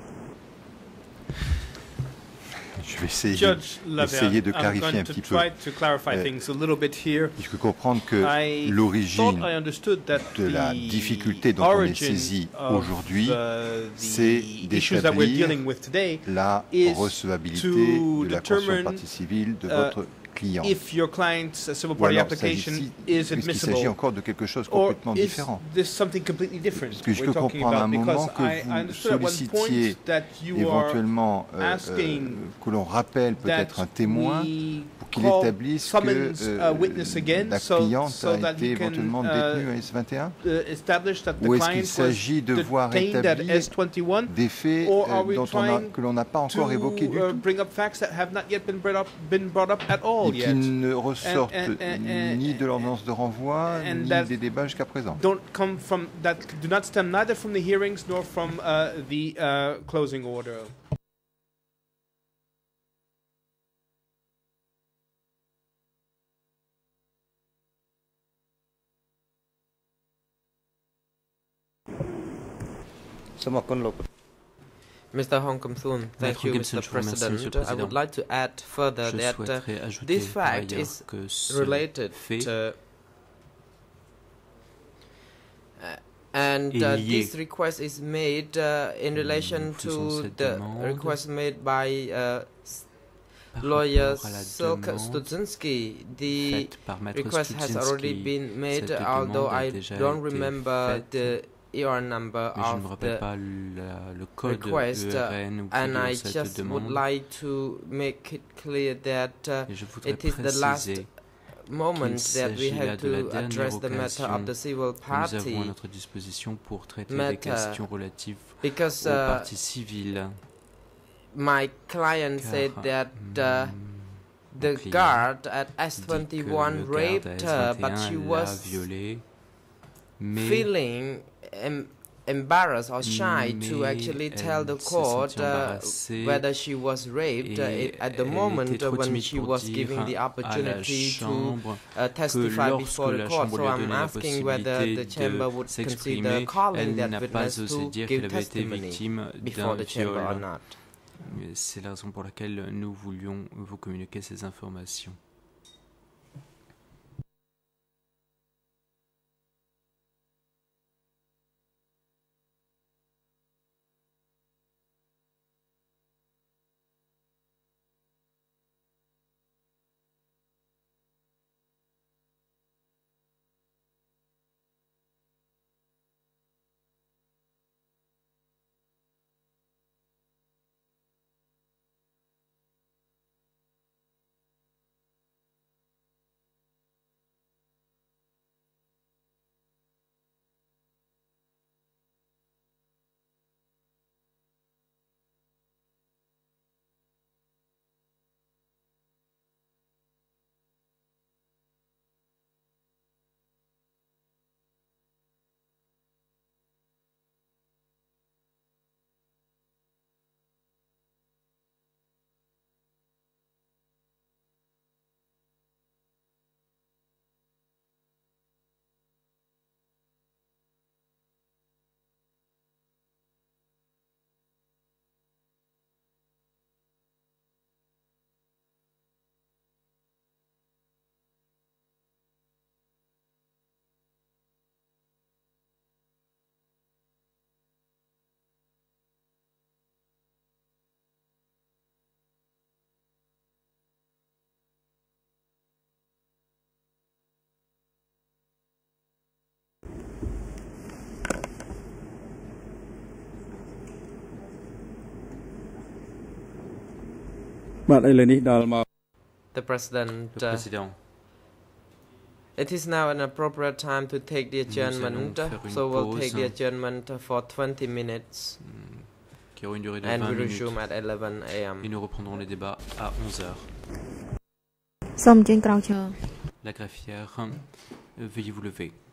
Je vais essayer, Judge essayer de Lavergne, I'm clarifier going un to petit peu. try to clarify Euh, things a little bit here. Il faut comprendre que I l'origine thought I understood that de la the difficulté dont on est origin saisi of, aujourd'hui, uh, c'est the issues that we're d'établir dealing with today la is recevabilité to de la caution determine, partie civile de uh, votre client. if your client's uh, civil Ou party alors application s'agit-il- is est-ce qu'il s'agit admissible, encore de quelque chose or complètement is différent? this something completely different Parce que je we're peux talking comprendre à un about? moment Because que I, I vous understood at one sollicitiez point that you are éventuellement euh, asking euh, que l'on rappelle peut-être that un témoin we pour qu'il call- établisse que summons euh, a witness again, la so- cliente so a that été he can, éventuellement uh, détenue à S vingt et un? uh, establish that the Ou est-ce qu'il client s'agit de was voir detained at établir S twenty-one, des faits or are euh, we dont on a, trying que l'on n'a pas encore to évoqués du uh, tout bring up facts that have not yet been brought up, been brought up at all et yet, qui ne ressortent and- and- and- ni de l'ordonnance de renvoi and ni that des débats jusqu'à présent? don't come from that do not stem neither from the hearings nor from uh, the uh, closing order. Mister Hong Kim Thun, thank you, Mister President. I would like to add further that uh, this fact is related to, uh, and uh, this request is made uh, in relation to the request made by uh, lawyer Silke Studzinski. The request has already been made, although I don't remember the E R number of the request, uh, and I just would like to make it clear that uh, it is the last moment that we have to address the matter of the civil party matter, because uh, my client said that uh, the guard at S twenty-one raped her, but she was feeling em embarrassed or shy to actually tell the court uh, whether she was raped uh, it, at the moment uh, when she was given the opportunity to uh, testify before the court. So I'm asking whether the chamber would consider calling that witness to give testimony before the chamber or not. C'est la raison pour laquelle nous voulions vous communiquer ces informations. The President, uh, it is now an appropriate time to take the adjournment, so we'll take the adjournment for twenty minutes, and we resume at eleven A M Et nous reprendrons les débats à onze heures. La greffière, veuillez vous lever.